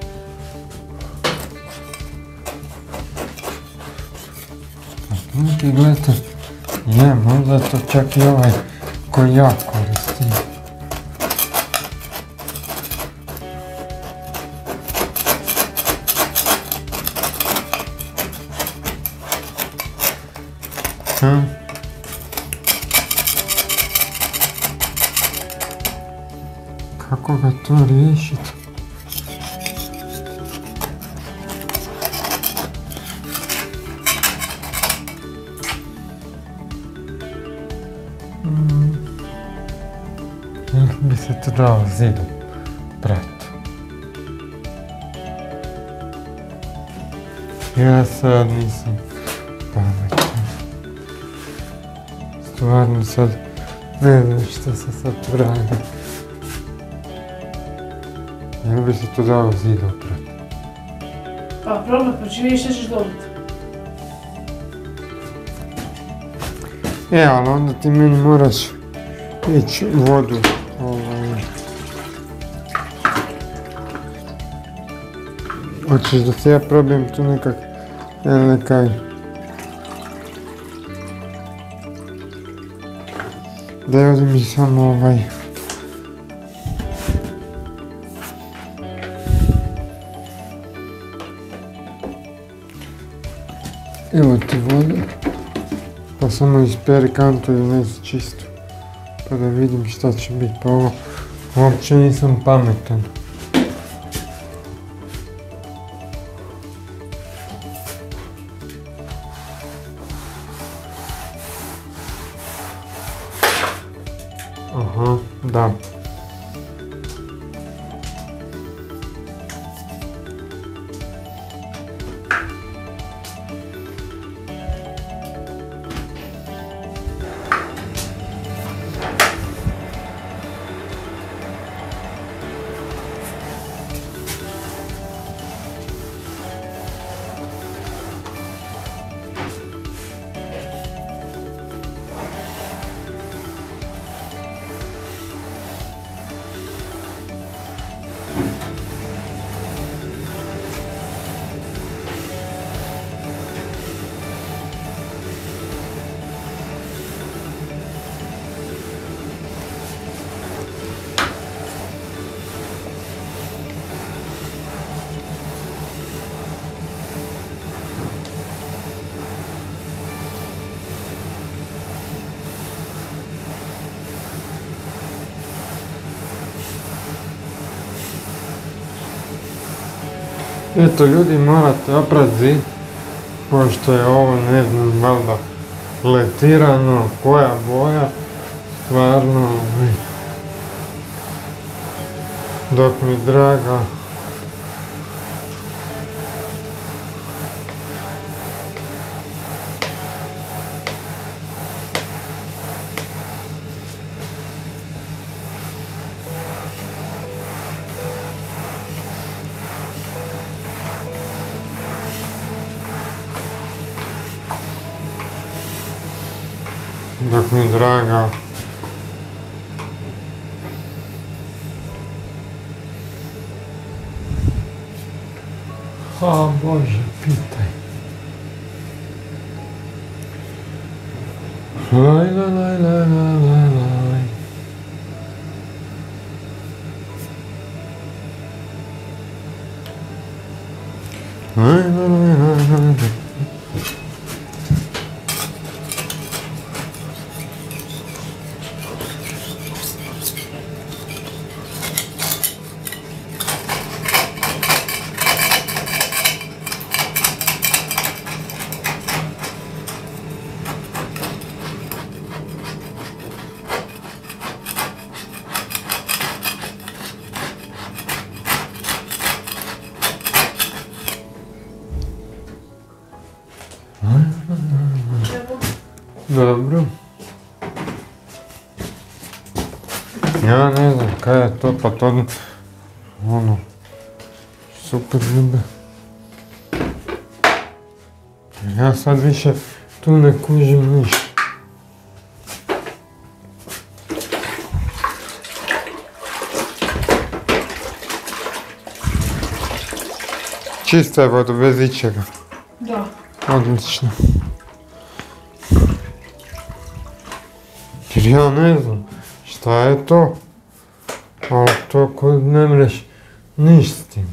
Neki glitter, je, možda to čak i ovaj koji ja koristim. Kako ga to riješiti? Ili bi se to dao zidom prati? Ja sad nisam pametan. Stvarno sad ne znam što se sad tu radi. Ili bi se to dao zidom prati? Pa probaj, pa će vidjeti što ćeš dobiti. Ali onda ti meni moraš ići vodu. Hoćeš da se ja probijem tu nekak, nekaj. Da je ovdje mi samo Evo ti voda. Pa samo isperi kantu i nesi čisto. Pa da vidim šta će biti. Pa ovo uopće nisam pametan. Aha, da. Eto ljudi, morate oprati zid, pošto je ovo, ne znam, valjda letirano, koja boja, stvarno, dok mi draga. Dok mi draga. A Bože, pitaj. Laj, laj, laj, laj, laj, laj. Laj, laj, laj, laj, laj. Dobro. Ja ne znam kaj je to, pa to ono, super ribe. Ja sad više tu ne kužim ništa. Čista je voda, bez ičega. Da. Odlično. Jer ja ne znam šta je to, ali to kod ne mreš niš s tim.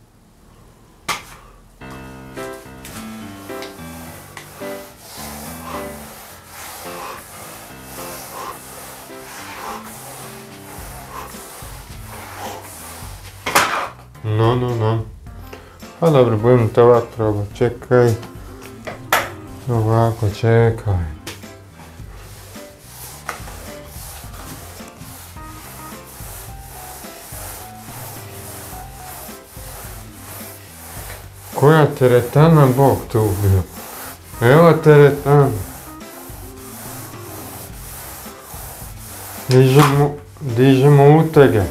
No. Pa dobro, budem to ovak probat, čekaj. Ovako, čekaj. Koja teretana Bog te ubio. Evo teretana. Dižemo utege.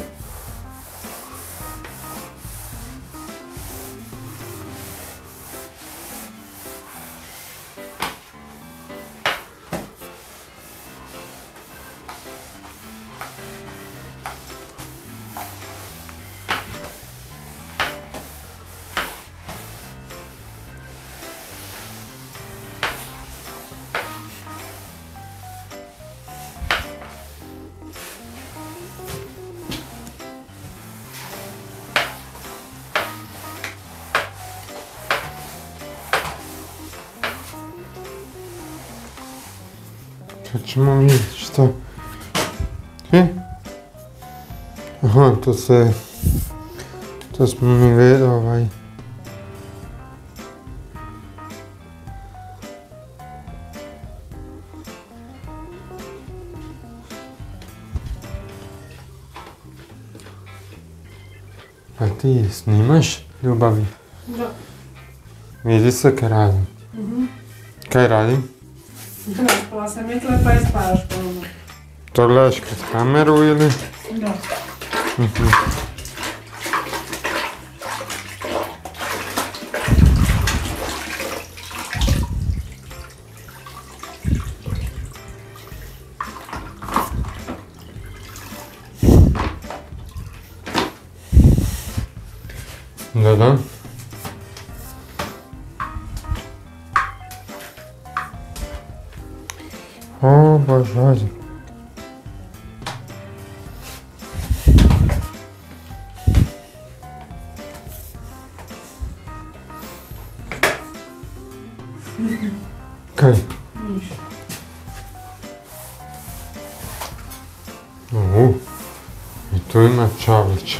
Sad ćemo vidjeti šta. Aha, to smo mi vedali. Pa ti snimaš ljubavi? Da. Vidi se kaj radim. Kaj radim? Raspala sam metla pa je spavaš ponovno. To gledaš kroz kameru ili? Da. Da. O Bože. Kaj? Ništa. I tu ima čavlića.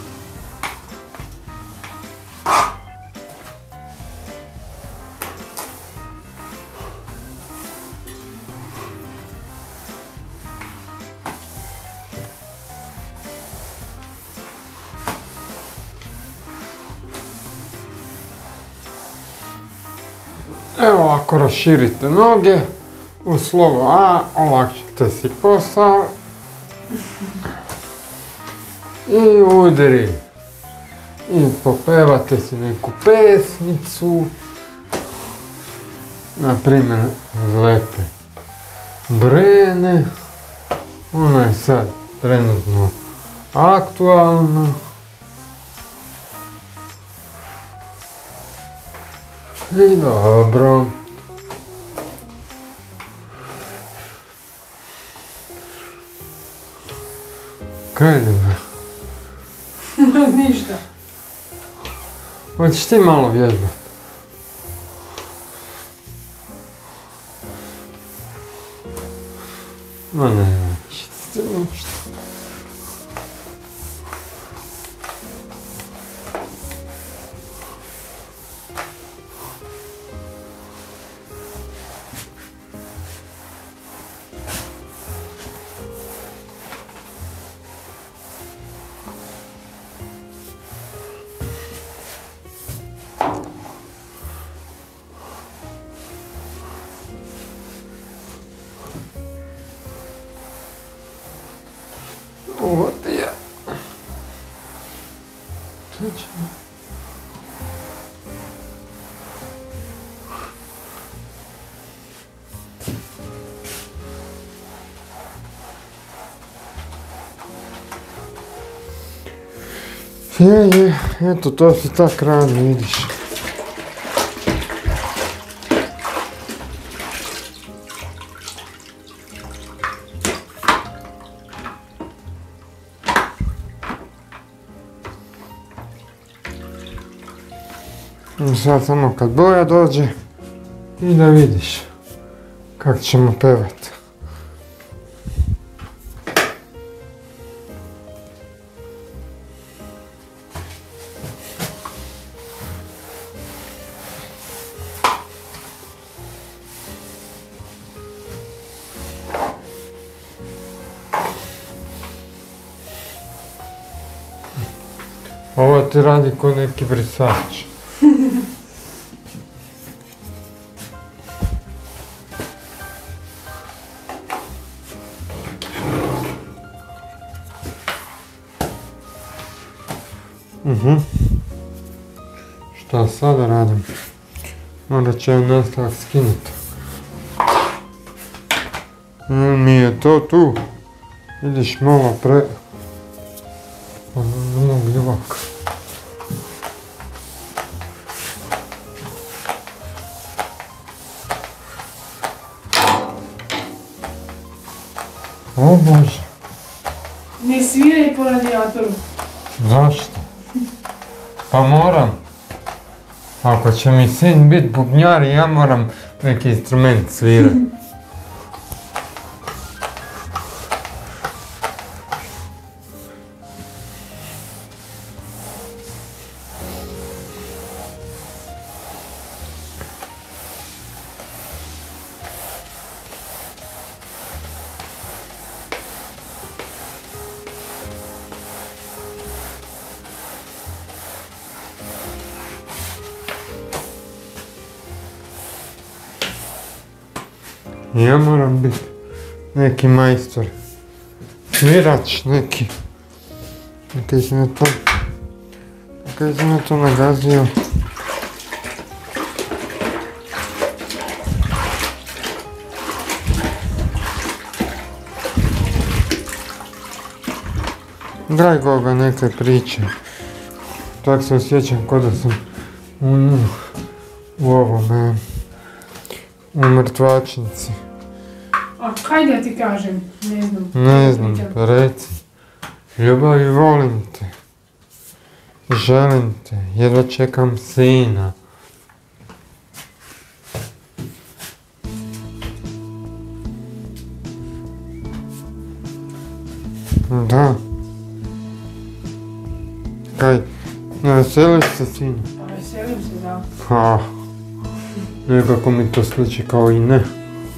Evo, ako raširite noge u slovo A, olakšite si posao i udri. I popevate si neku pesmicu, na primjer Lepe Brene, ona je sad trenutno aktualna. I dobro. Kaj je dobro? Ništa. Hoćeš ti malo vježbat? Ma ne, ništa. Ovo ti je. Je, eto to si tak rano vidiš. Sad samo kad boja dođe i da vidiš kako ćemo pevat. Ovo ti radi ko neki brisač. Šta sada radim? Morat će nastavak skinuti. Mi je to tu. Vidiš malo gljivak. O Bože. Ne sviraj po radijatoru. Zašto? Pa moram. Ako će mi sin bit bubnjar, ja moram neki instrument svirat. Ja moram biti neki majstor. Svirač neki. Kaj sam ja to nagazio. Draj koga neke priče. Tak se osjećam kod da sam u ovome, u mrtvačnici. A kaj da ti kažem? Ne znam. Ne znam, pa reci. Ljubavi, volim te. Želim te, jedva čekam sina. Da. Kaj, ne veseliš se, sinu? Pa veselim se, da. Ha, nekako mi to sliči kao i ne.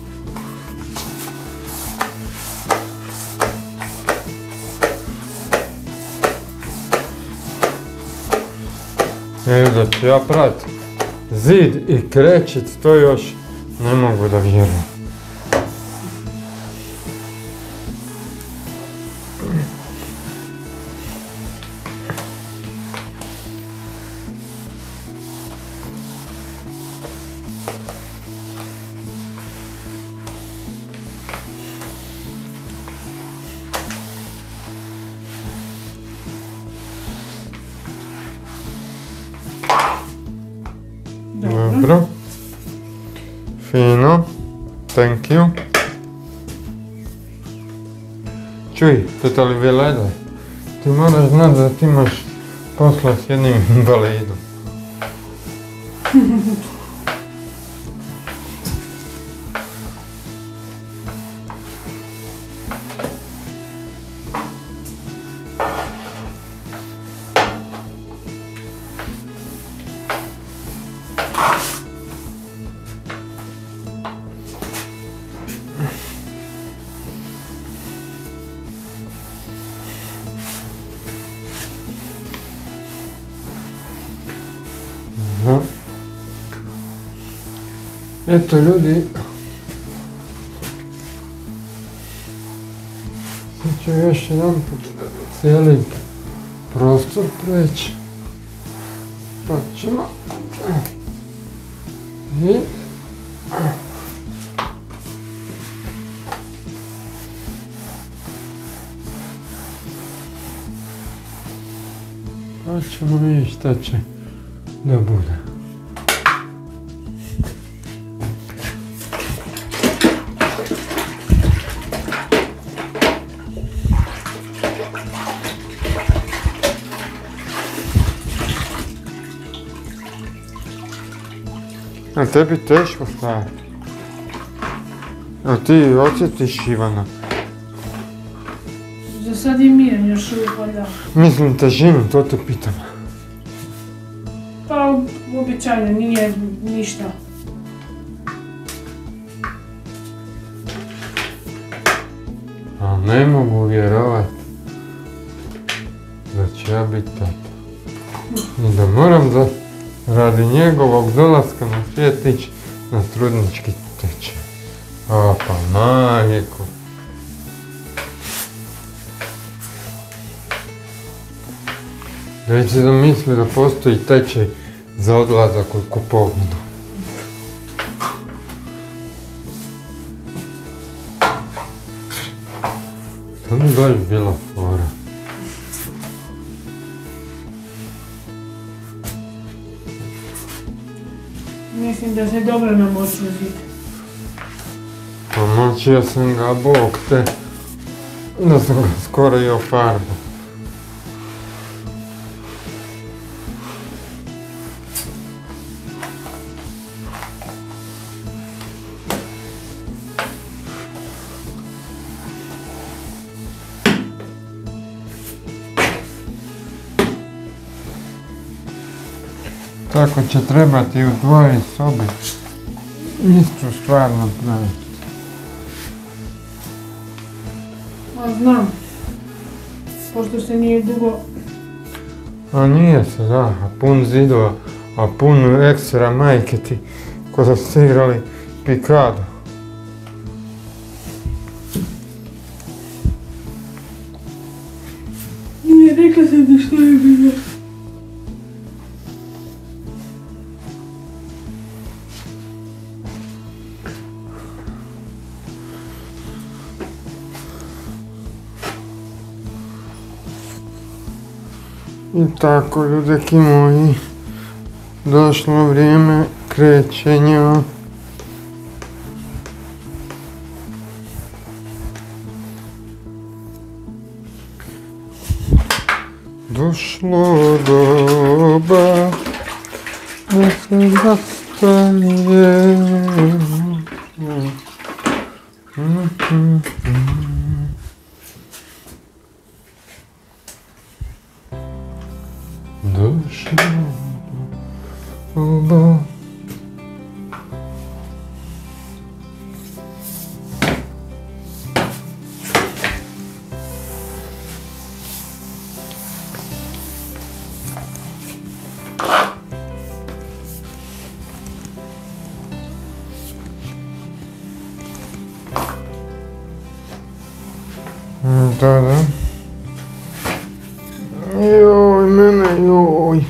Evo da ću ja prat zid i krećic, to još ne mogu da vjerujem. Dobro. Fino. Thank you. Čuj, teta li Vileda, ti moraš znati da ti imaš posla s jednim invalidom. Eto ljudi, sad ću još jedan put cijeli prostor preći, pa ćemo i pa ćemo vidjeti šta će da bude. A tebi teško staviti. Jel ti osjetiš, Ivana? Za sad je miran još uvijek, da. Mislim težinu, to te pitam. Pa, običajno, nije ništa. A ne mogu vjerovati da će ja biti tata. I da moram da radi njegovog dolaska na svijet ići na trudnički tečaj. A pa majko. Već si da misli da postoji tečaj za odlazak u kupovinu. To mi baš bila fora. Mislim da se dobro namočio zid. Namočio sam ga, bog te, da sam ga skoro i ofarbao. Tako će trebati u tvojoj sobi istu stvar napraviti. A znam, pošto se nije dugo... A nije se, da, a pun zidova, a pun ekstra majke ti, ko da ste igrali Pikado. Rekla sam ti što je bilo. I tako, ljudeki moji, došlo vrijeme krećenja. Došlo doba da se zastanemo. Došlo doba. Da. Joj, mene, joj.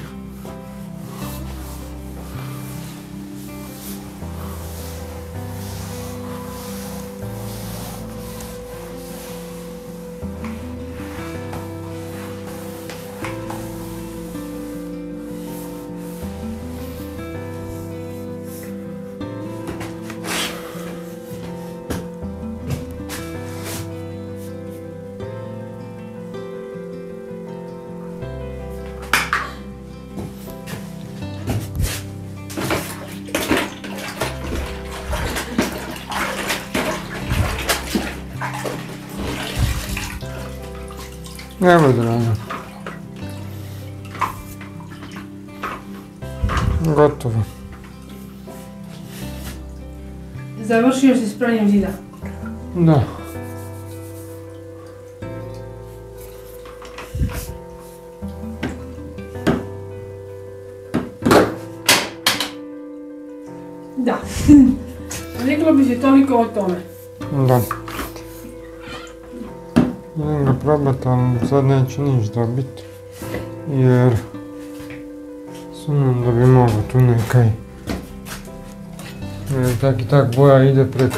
Evo draga. Gotovo. Završio si s pranjem zida? Da. Da. Reklo bi se toliko o tome. Da. Idem ga probat, ali sad neću niš dobit. Jer sumnjam da bi mogo tu nekaj. Jer tak i tak boja ide preko.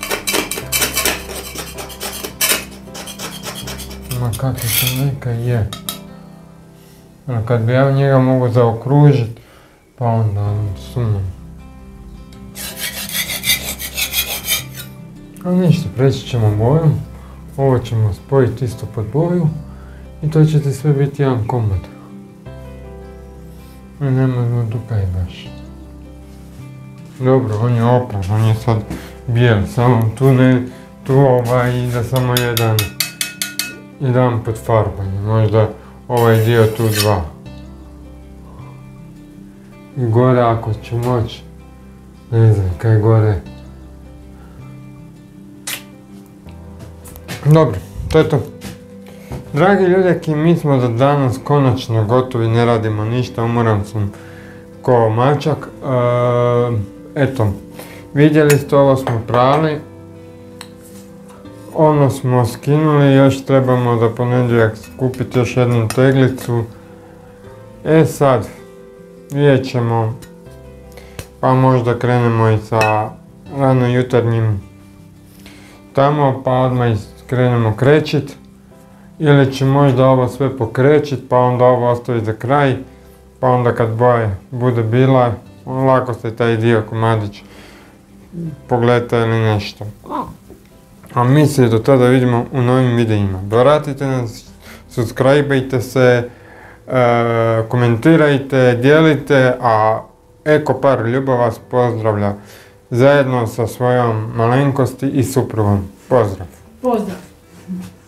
Ma kakvi to nekaj je. Ali kad bi ja njega mogo zaokružit, pa onda sumnjam. Ali ništa, preći ćemo bojom. Ovo ćemo spojiti isto pod boju i to će ti sve biti jedan komad. I nemojmo dupaj baš. Dobro, on je opran, on je sad bijel, samo tu ne, tu ide samo jedan pod farbanje, možda ovaj dio tu dva. I gore ako ću moći, ne znam kaj gore. Dobro, to je to. Dragi ljudeki, mi smo za danas konačno gotovi, ne radimo ništa, umoran sam ko mačak. Eto, vidjeli ste, ovo smo prali. Ono smo skinuli, još trebamo za ponedjeljak skupiti još jednu teglicu. Sad, vidjet ćemo, pa možda krenemo i sa rano jutarnjim tamo, pa odmah krenemo krećit. Ili ću možda ovo sve pokrećit, pa onda ovo ostaviti za kraj, pa onda kad boja bude bila, lako se taj dio komadić pogleda ili nešto. A mi se do tada vidimo u novim videima. Vratite nas, subscribeajte se, komentirajte, dijelite, a Ekopar Ljubav vas pozdravlja zajedno sa svojom malenkosti i suprugom. Pozdrav! Pozdrav!